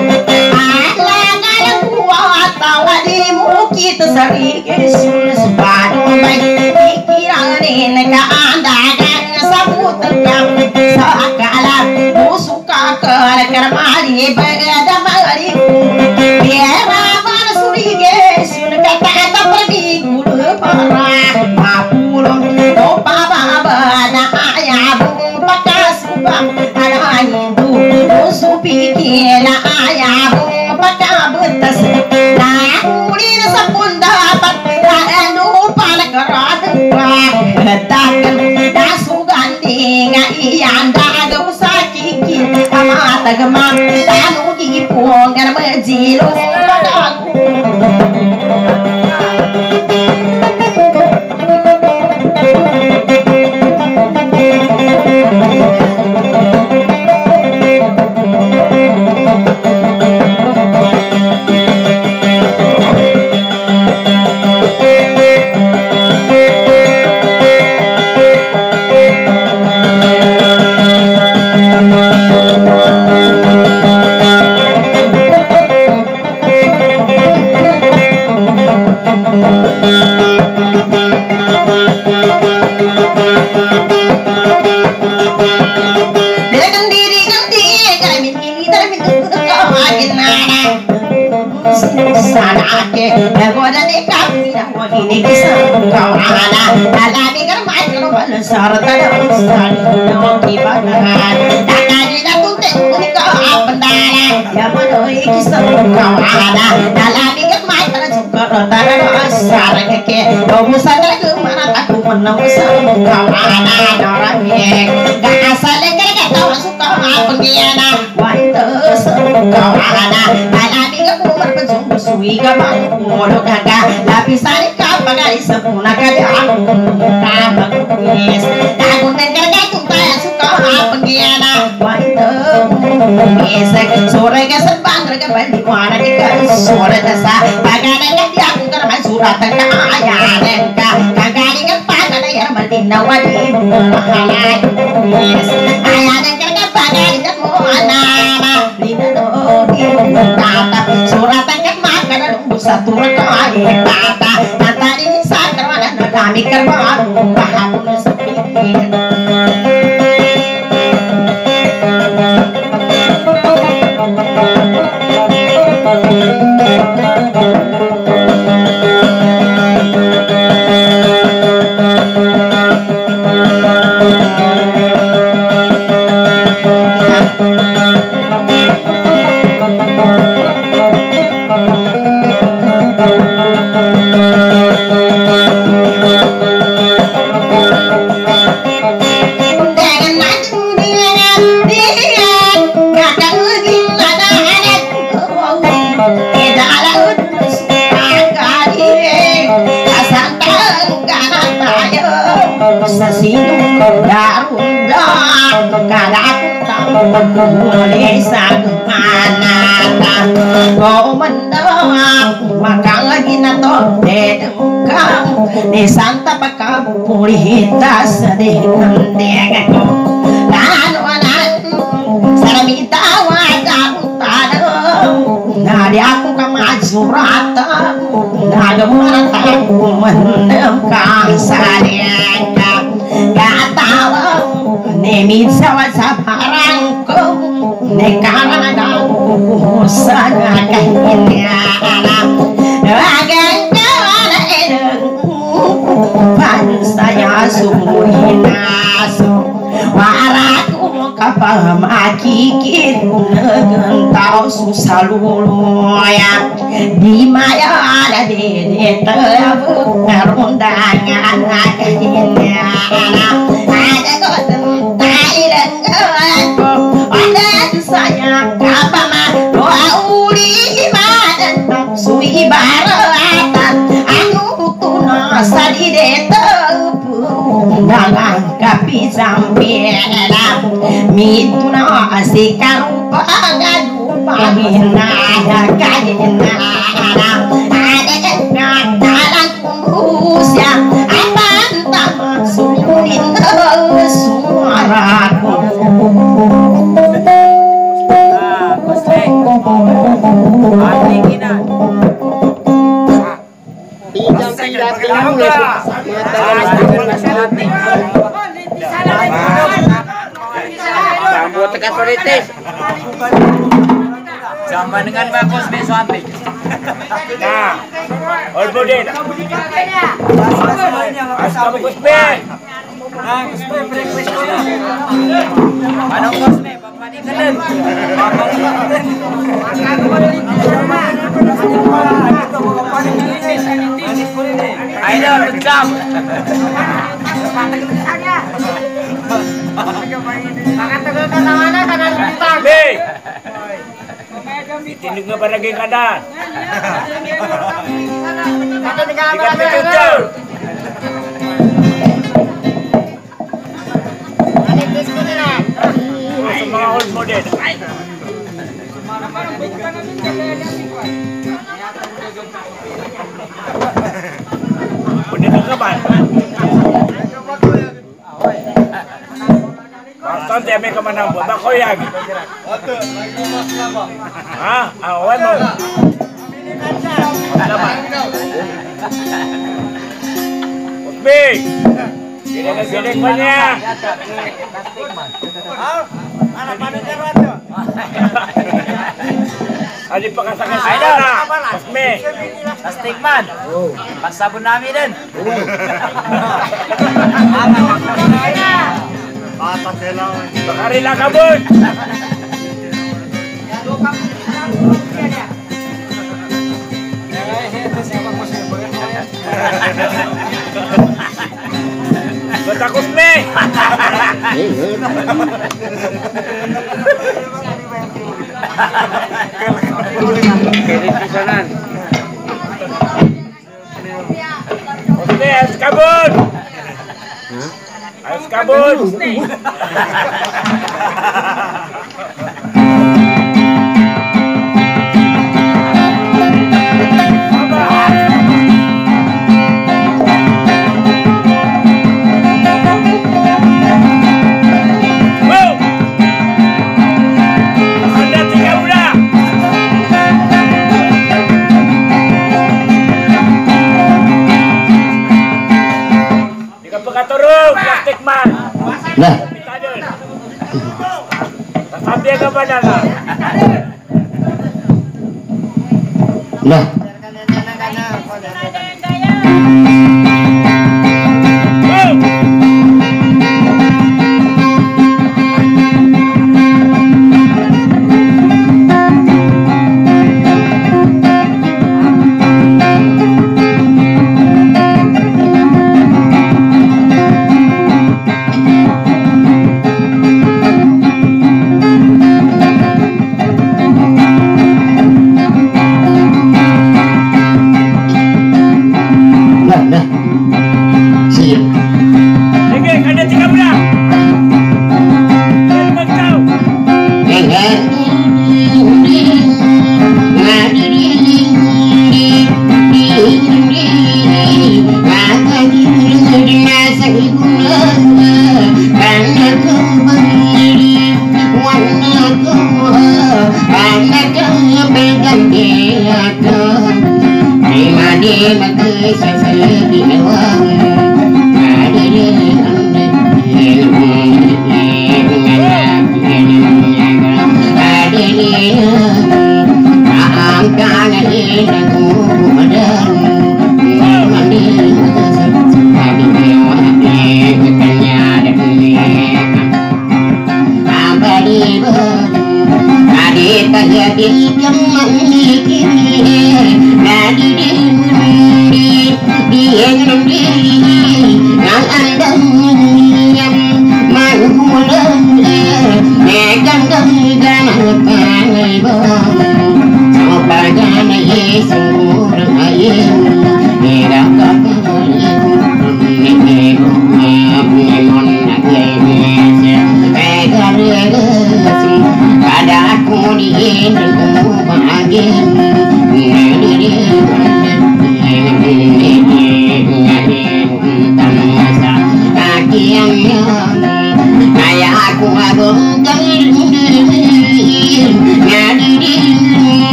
[SPEAKER 2] kita sari kesul sepadu baik pikiran ka andagan sabut kam sakala musuka kala karmali bagada mari biara ban suri kesul kata kata pergi guru para mapulon opa baba na ayabu pakasubam ana hindu musu pikir ayabu pakabutas na kulir sapunda patano panagarat takkan dasugan nga ianda do sakiki amata gamam tanu gipong gan majilo padagu
[SPEAKER 5] Thank you.
[SPEAKER 2] anake goda ni kami na mo ini kisah kau ana alami kan mai kan bal sarata sari no kibanan takani na tunte ni kau apandana ya bodo kisah kau ana alami kan mai kan sukar tara sari ke dobu sagala ke mana aku menang kau ana norake ga asale ke kau sukar apangiyana wa itu kau ana alami kan umur penjung sui ga molo kaga lapisan ka bagay sa puna ka aku ka bagis takon den ka tunta suka apagiyana wa itu esa sore ka sa bandra ka bandi wana ka sore ta sa bagana ka di aku ka man surat ka ayanen ka kagani ka pagana ya madina wadi ayanen ka ka bagani ka mo anama lina do tata surat ka makana satu rekaan tata tata ini sakar mana kami kerban paham sepi boleh sang anak kau mendoa maka lagi nato dedengkang di santa pakam pulih tas sedih nandeng kanu anak saramita wajah tanam nadi aku kamajurata nadi mana aku mendengkang sadeng gak tahu Nemi sawa saparangku nekana nangku sana kahinya alam agang kawana edengku pansaya sumuhinasu waraku kapal makikit negentau susah luluya di maya ada dede tebu ngerundangan kahinya alam ada kota sayang apa mah doa uli ibadah sui baratan anu tuna sadi detepu dagang kapi sampiela mituna asikarupa ngadu pamina kayena ada katalan kurusya apaan tamak sumunin suaraku
[SPEAKER 3] Sama dengan bagus beswanti. Nah, Olbodin. Asal bagus be. Nah, kusbe breakfast ko na. Ano kusbe? Papani kalen. Papani kalen. Ayo, jam. Hey. Tindig nga barangay kanan. Ikat begitu. Semua old model. Bener ke ban? Nonton T V kemana buat bako ya? Ah, awan mau. Big, gede-gede banyak. Mana panennya Adi pakasakan sa idol. Pasme. Plastic man. Pagsabon namin din. Bakarila kabun. Batakos me. Oke, harus kabur. Harus kabur. Turun, plastik man.
[SPEAKER 4] Lah.
[SPEAKER 3] Sampai ke badan lah.
[SPEAKER 4] Lah.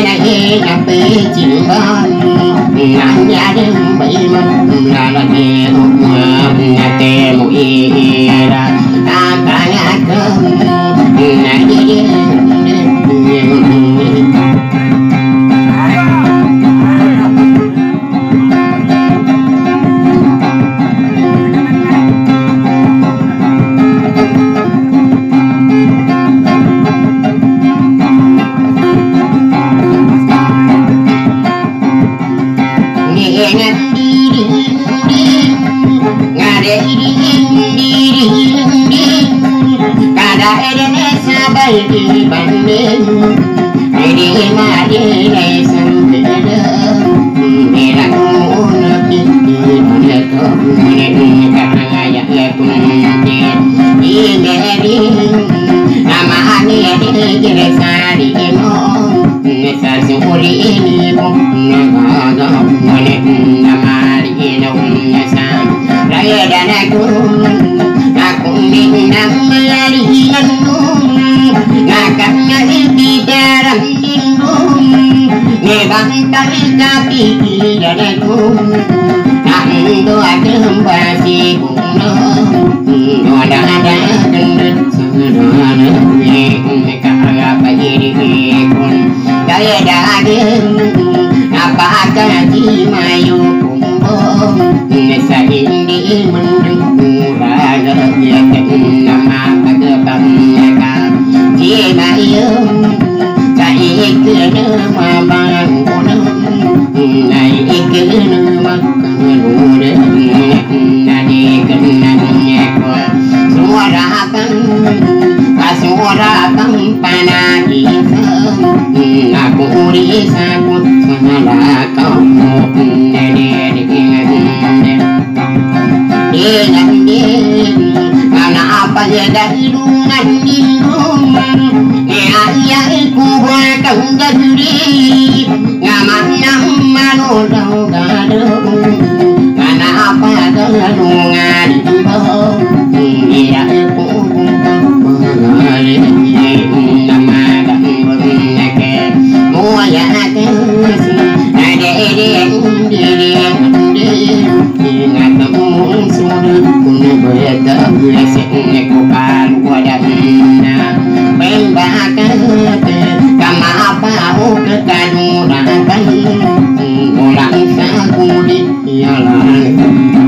[SPEAKER 4] Hãy subscribe cho kênh Ghiền Mì Gõ để không bỏ lỡ những video hấp dẫn.
[SPEAKER 5] banding di mari dai sambeda mera kuna pinti ko mene kaya ya kunti imeri nama ani ani kire sari mo nesa suri ini mo naga mene namari no nesa raya dana kun aku minam lari nanu nakaknya di dalam lindung nebang kali tapi dadaku ando adem basi kuno ada ada gendut sadana mereka apa jadi kun gaya daging apa akan cimayu kumbo nesa indi mendung raga ya nama kagabang cimayu cai kena mabang kuno naik kena makan udah nadi kena nyekol suara abang suara abang panagi aku uris aku salah kamu nadi dengan dia karena apa ya dari lungan lindung ayahku bakal jadi ngamanya manodau gadung karena apa gadungan iya aku mengali nama gadungan mua ya terus ada ide ide ingat kamu sudah punya berita biasanya ku baru ada membakan kama apa ke kaduran ulang sakuli yalan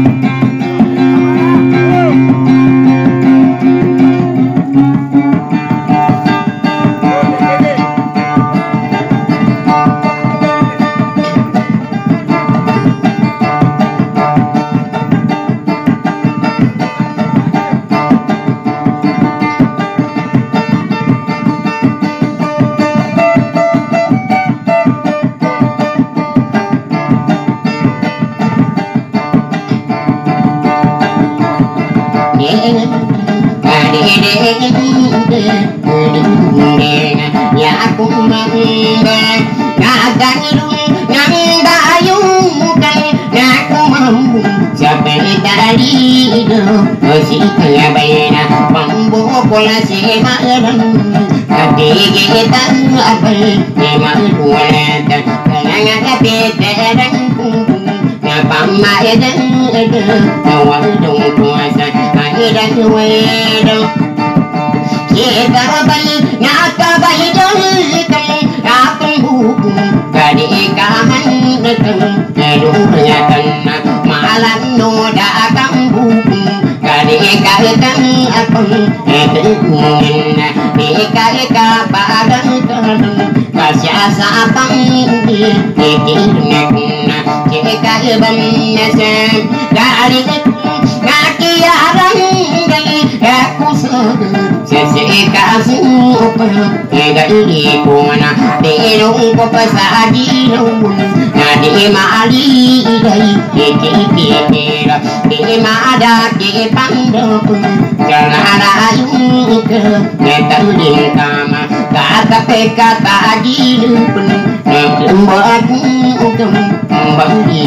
[SPEAKER 5] ya aku mangga gagang dulu nang dayung kan aku mampu sampai tadi itu masih tengah bayar mampu pola si malam tapi kita apa ni malu ada tengah tapi terang ngapa mai dan ada awal dong puasa akhirnya wedo kita bayi ngaka bayi jolikan akan buku kadi kaman dekan edu nyatan malam noda akan buku kadi kaitan akan edu mengenna di kaika badan kan kasya sapang di dikirna jika ibannya sem dari kaki arang dari aku sesi kasih tidak ini kumana denung kopasa di nung nadi mali dari kikikira di mada di pandok jangan ayung ke netalin kama kata peka tadi pun membuat untuk membagi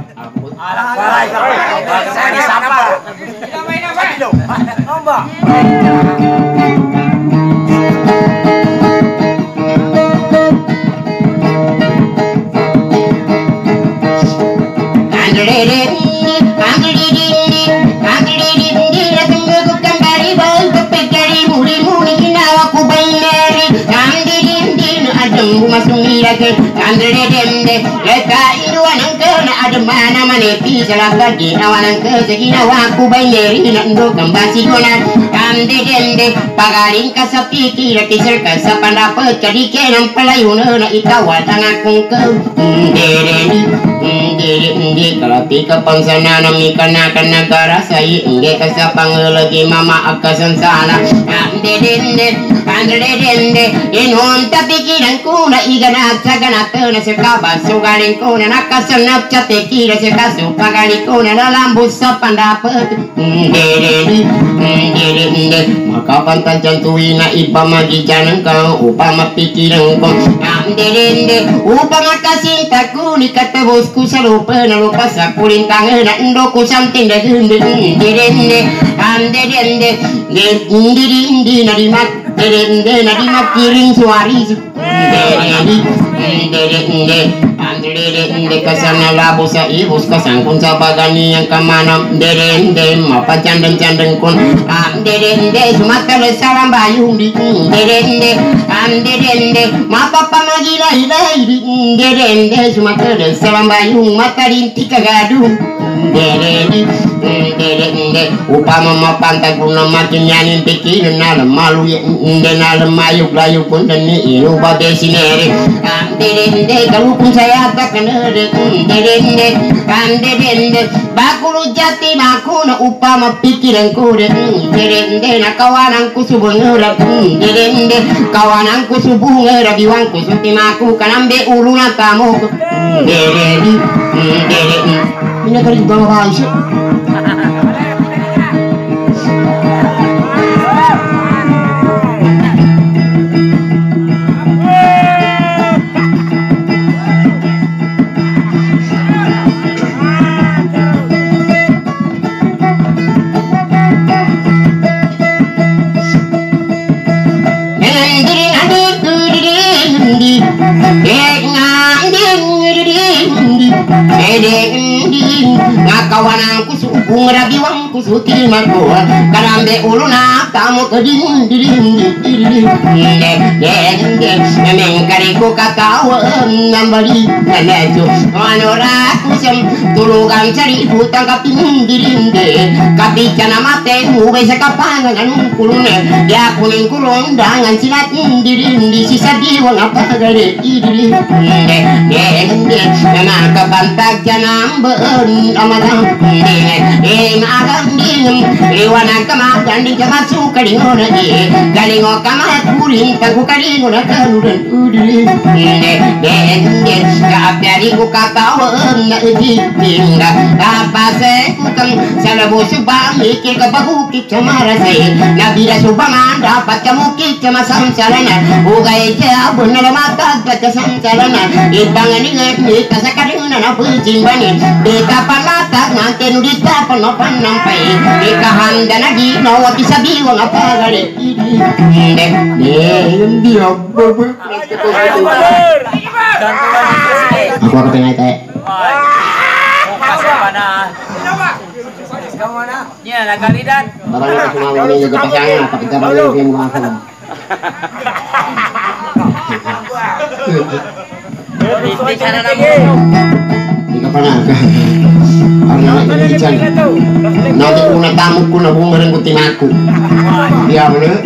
[SPEAKER 3] saya disapa kita main apa dulu lomba ada mana mana pi salah lagi awalan ke segina waku bayari nak do kembasi konan
[SPEAKER 5] ande dende pagaling ka sa pikir kisir ka sa pandapat jadi kenang pelayun na ikaw at ang akong ka dede dede dede kalati ka pang sana nami ka na ka nagarasay hindi ka sa pangalagi mama akasan sana ande dende ande dende inon ta pikiran ko na iganat sa ganat na sa kabaso galing ko na nakasanap sa tekira sa kaso pagaling ko na nalambos sa pandapat dede dede dede makapantan dyan tuwi na iba magijanan ka upang mapikiran ko ande dende upang akasinta ko ni katabos ko sa lupa na lupa sa kulintangan na endo ko something na dende dende ande dende dende dende na dimat dende na dimat piring suari dende dende dende ande dende kasana labo sa ibus kasangkun sa bagani yang kamanam dende mapacandang-candang kun ande dende sumatala salam bayung di dende ande dende mapapamagilay-lay di dende sumatala salam bayung matarinti kagadung dende dende upama mapantag ko na makinyanin pikirin na malu hindi na mayug-layug kun dani ino ba desinere ande dende kalupong sayata kanere dende ande dende bakulu jati makuna upama pikiran ko dende nakawanan ko subungera dende kawanan ko subungera biwang ko sutimaku kanambe ulu na tamo dende dende ini kali bawa isu ngakawanan ku subung rabiwang ku suti marko karambe uluna tamu keding ding ding ding memang kariku katawa ngambali nalejo anora kusem tulugan cari hutang kaping ding kapicana mate ube sakapangan kulune ya kuning kulung dangan silat ding di sisa diwang apa gale ding ding memang kabantag janam ben amarang eh magang ding riwana kama ganding kama sukalingo na di galingo kama kuring tagu kalingo na kaluran udi de de kapyari ku katawa na di tinga apa se kutang salabu subang mikir ka bahukit camara se nabira subang dapat kamu kit cama samsalana ugay ja bunala mata ka samsalana ibang ningat ni kasakaringan na pujimbani deka palata nanti nudita penopan nampai deka handa nagi nawa bisa biwang apa gale dek dek dia aku akan tengah teh
[SPEAKER 3] ya nagalidan
[SPEAKER 5] barang semua ini juga pasangan apa kita baru yang makan
[SPEAKER 3] di sana lagi
[SPEAKER 5] Ika panaga. Ang nanay dyan. Nanti una tamu ko na bumarang ko tinaku. Iya mo na.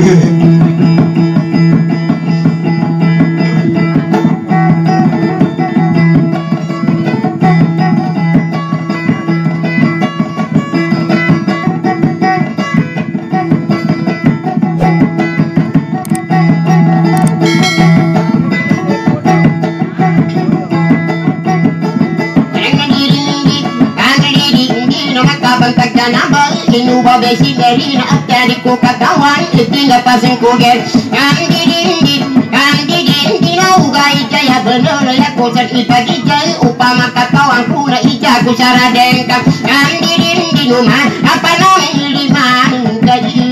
[SPEAKER 5] Inuba besi dari na atari ko katawan itinga pasang kuget andi dindi andi dindi na ugay jaya bener ya ko sa ipagijay upama katawan ko na ija ko sa radengka andi dindi numa apa nang liman gaji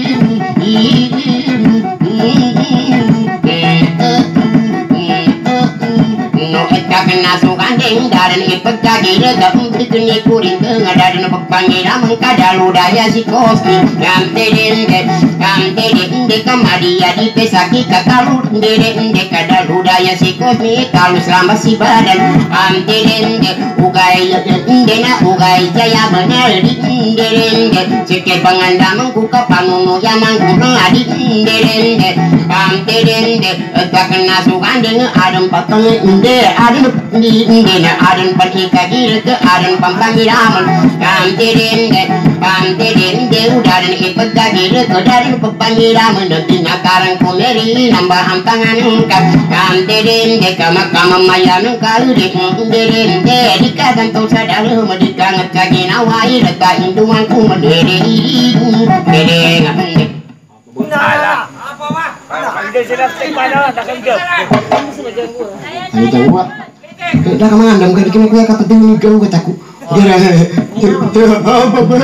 [SPEAKER 5] no ekakan nasukan ding daran ipagkagi redam dikini kuring ngadarin pagpangira mengkadalu daya si koski ngante dende ande ende kamadia di pesaki kakalu ende ende kada budaya sikosmi kalau selama si badan ande ende ugai ende na ugai jaya benar di ende ende ceket pangandamang kuka panunu yamang kuno adi ende ende ande ende tak kena sukan dengan adem patang ende adem di ende na adem panika kiri ke adem pampang iraman ande ende ande ende udah dan ikut kiri ke dari pampang iraman nanti nakaran komeri nambah antangan ungkap ande ende kama kama mayan kalau di ende ende dikatan tu sadar medika ngecagi nawai dekat induan ku mendere dere ngande
[SPEAKER 3] Alah, apa wah? Anda sudah mana dah kenjap.
[SPEAKER 4] Ani tahu pak. Dah kemana? Dah mungkin kena kuya kapan tinggal kau kataku. Dia apa apa?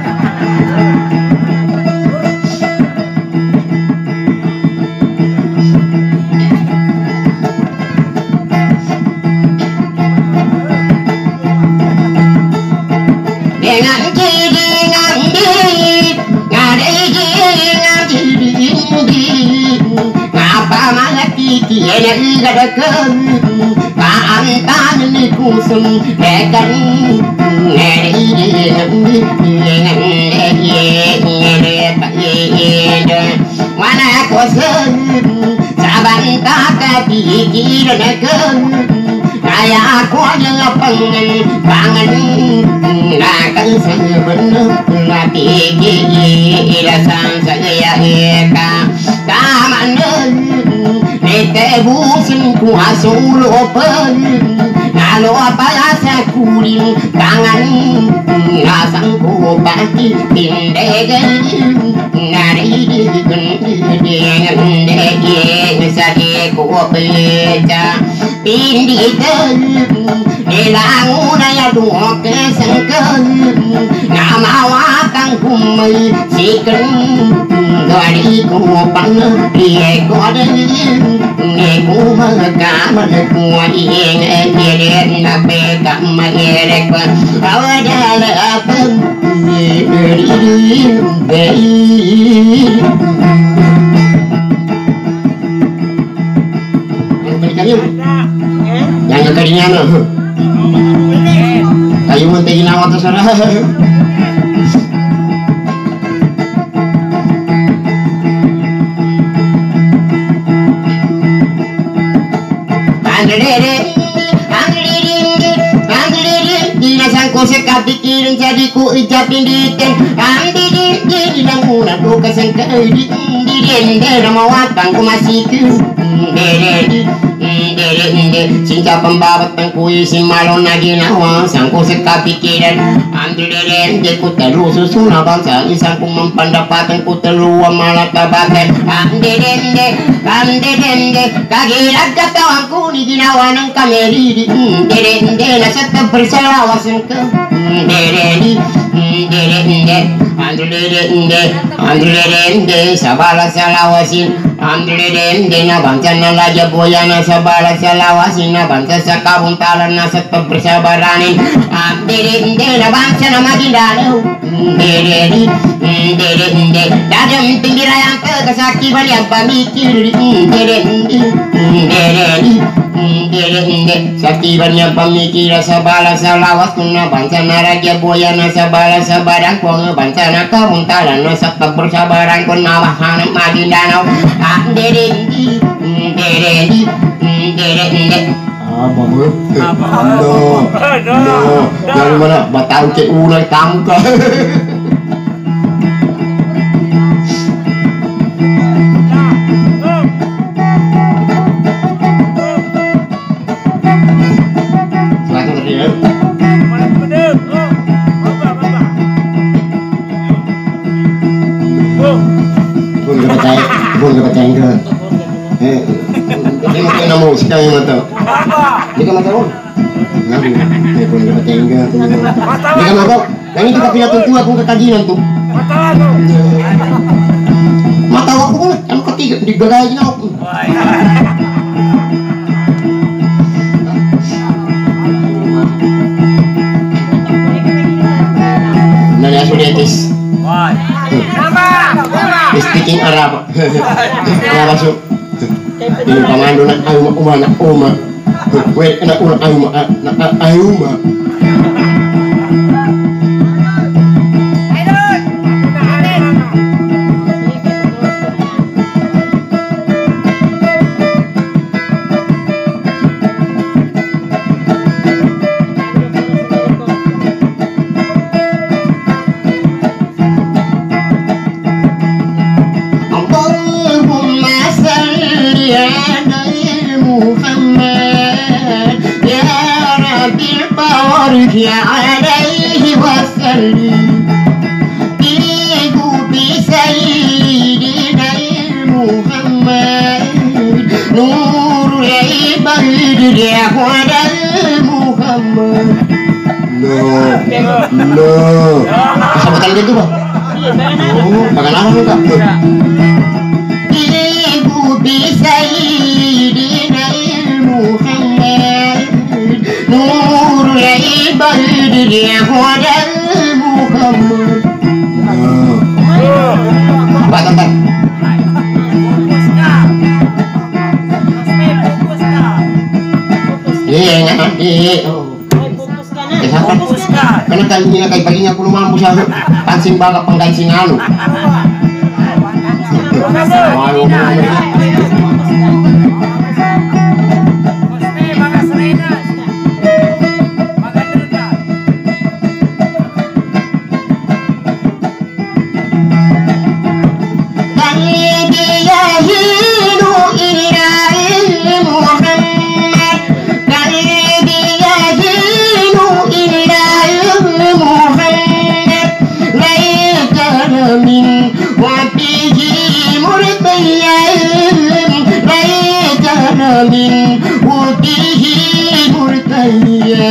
[SPEAKER 5] dengan kiri ngandi ngade kiri ngandi ngapa malah kiki ena igada kan kaantan ni kusum dekan ngade ngandi ngade mana kosen saban kakak pikir dekan kaya aku yang pengen bangen nakal saya bener lati gigi rasang saya eka kamanen nete busin ku asul open nalo apa saya kuring tangan rasang ku pati tindegan nari dengan dege sadi ku beca pindikan nilanguna ya dua kesengken nama wakang kumai siken dari ku panah dia koden ne ku magaman ku ing ing nape kamarek awadala apem beri beri yang karinya no kayu mentingin awak terserah andrere andrere andrere dinasang ko sekap pikirin jadi ku ijapin diten andrere di languna do kasang kai di di dere mawatang ku masih ku dere dere inde cinta pembabat tengkui si malon naginawa sangku seka pikiran andrere inde ku telu susuna bangsa isang ku mempandapatan ku telu malah kabaten andrere inde andrere inde kagilat katawan ku ni ginawa ng kameri di dere inde nasat berselawasan ke dere di dere inde andrere inde andrere inde sabala salawasin andrere inde na bangsa na laja boyana sabala salawasin na bangsa sa kabuntalan na sa pagpersabaranin andrere inde na bangsa na magindano dere di dere inde dadam tinggirayang kesaki bali ang pamikir dere inde dere di dere inde sakti banyak pamikir sa bala salawas na bangsa na raja boyana sabala sabarang ko bangsa na kabuntalan na sa pagpersabaran ko na wahanang magindano dere di dere di dere inde
[SPEAKER 4] apa bu? No, no, dari mana? Batau ke ular kamu kah? Silakan terlihat. Pun kepercayaan, pun kepercayaan ke? Eh, ini mungkin nama sekali mata. Ini kan mata orang. Nanti, eh pun kepercayaan ke? Ini kan mata. Yang ini kita punya tentu aku kekajian tuh. Mata aku pun, yang ketiga digagain aku. Nanya sudetis. speaking Arab. Ya masuk. Ini pamando na ayuma uma na uma. Wait na una ayuma na ayuma.
[SPEAKER 5] Ya alaihi wasallim Ibu bisayyidina Muhammad Nurul ibad ya wadal Muhammad.
[SPEAKER 4] No, no. Kesempatan gitu Pak? Oh, bagaimana enggak?
[SPEAKER 5] Ibu bisayyidina Muhammad Nurul ibad ya wadal Muhammad.
[SPEAKER 4] Tempat tempat. Iya, nanti. Karena kalinya kayak paginya aku mampu sih kancing baga pengkancing anu.
[SPEAKER 5] من وجهه مرتيا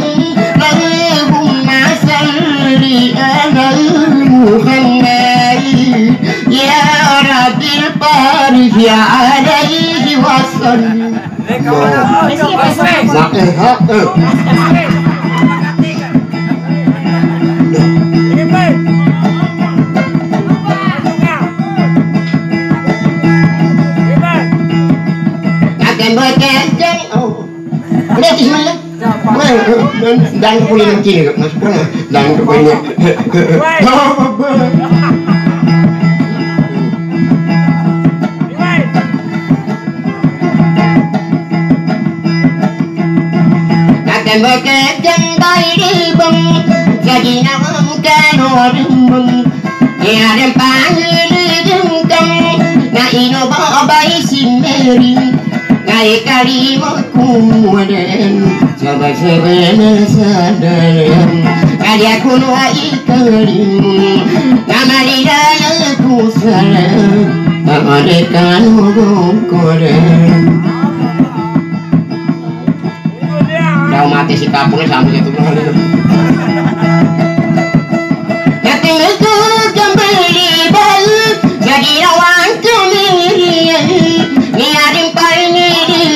[SPEAKER 5] اللهم صل على محمد يا رب البارك عليه وسلم.
[SPEAKER 4] Dan kuliah kiri mas dan kuliah
[SPEAKER 5] akan bekerja dari bang jadi nawang kanodeng ya dan panggil na ino babai simeri ngai kalimaku dan coba sebenarnya sadar kaya kuno ikalim nama didayaku salah tak ada kanu koren
[SPEAKER 4] dah mati si kapungnya sampai itu
[SPEAKER 5] yakinku kembali balik jadi lawan kemirian niadim paling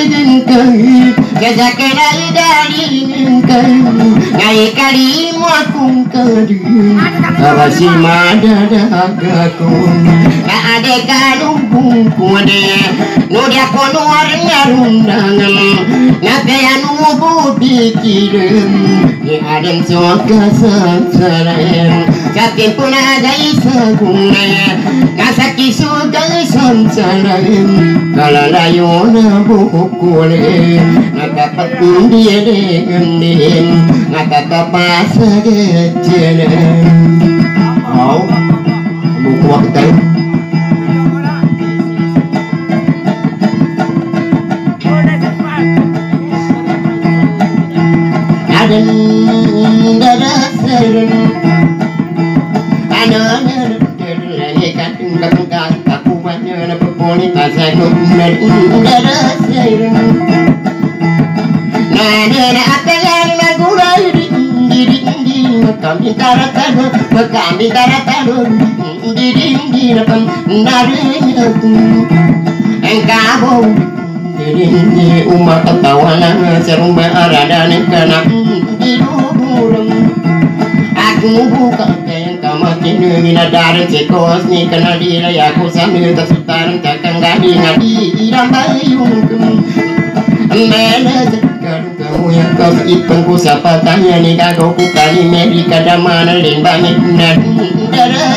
[SPEAKER 5] Jaza kenal dari engkau ngai kalimu aku kadi awasi mada dagaku na ade kalung kuade no dia kono arngarundangan na kaya no budi kirem ni adem soka sansaran jatin pun ada isagune na saki sudah sansaran kalalayo na bukule dapat dia dengan dia ngata pas jalan
[SPEAKER 4] mau buku waktu
[SPEAKER 5] ada dada seren ada lagi katung katung kaku banyak na peponi pasang dada seren Nana atayan magulay ding ding kami taratano kami taratano ding ding pam narin aku engkau ding ding umat tawanan serumba aradan kana di duburan aku buka yang makin nginadaran sekos ni kena diraya ku sambil tersutaran takkan gadi ngadi iram bayung mana sekarang kamu yang kau hitung ku siapa tanya ni kau ku kali meri kada mana len banyak benar darah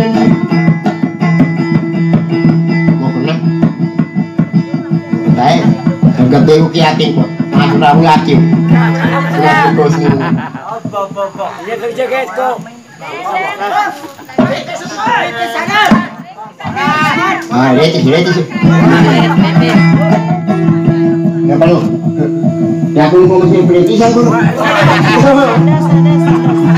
[SPEAKER 5] mau kena baik harga beu kiating kok aku rawu yatim aku kau sini
[SPEAKER 3] Dia kerja gitu.
[SPEAKER 5] ah letis letis yang paling ya aku mau mesti letis aku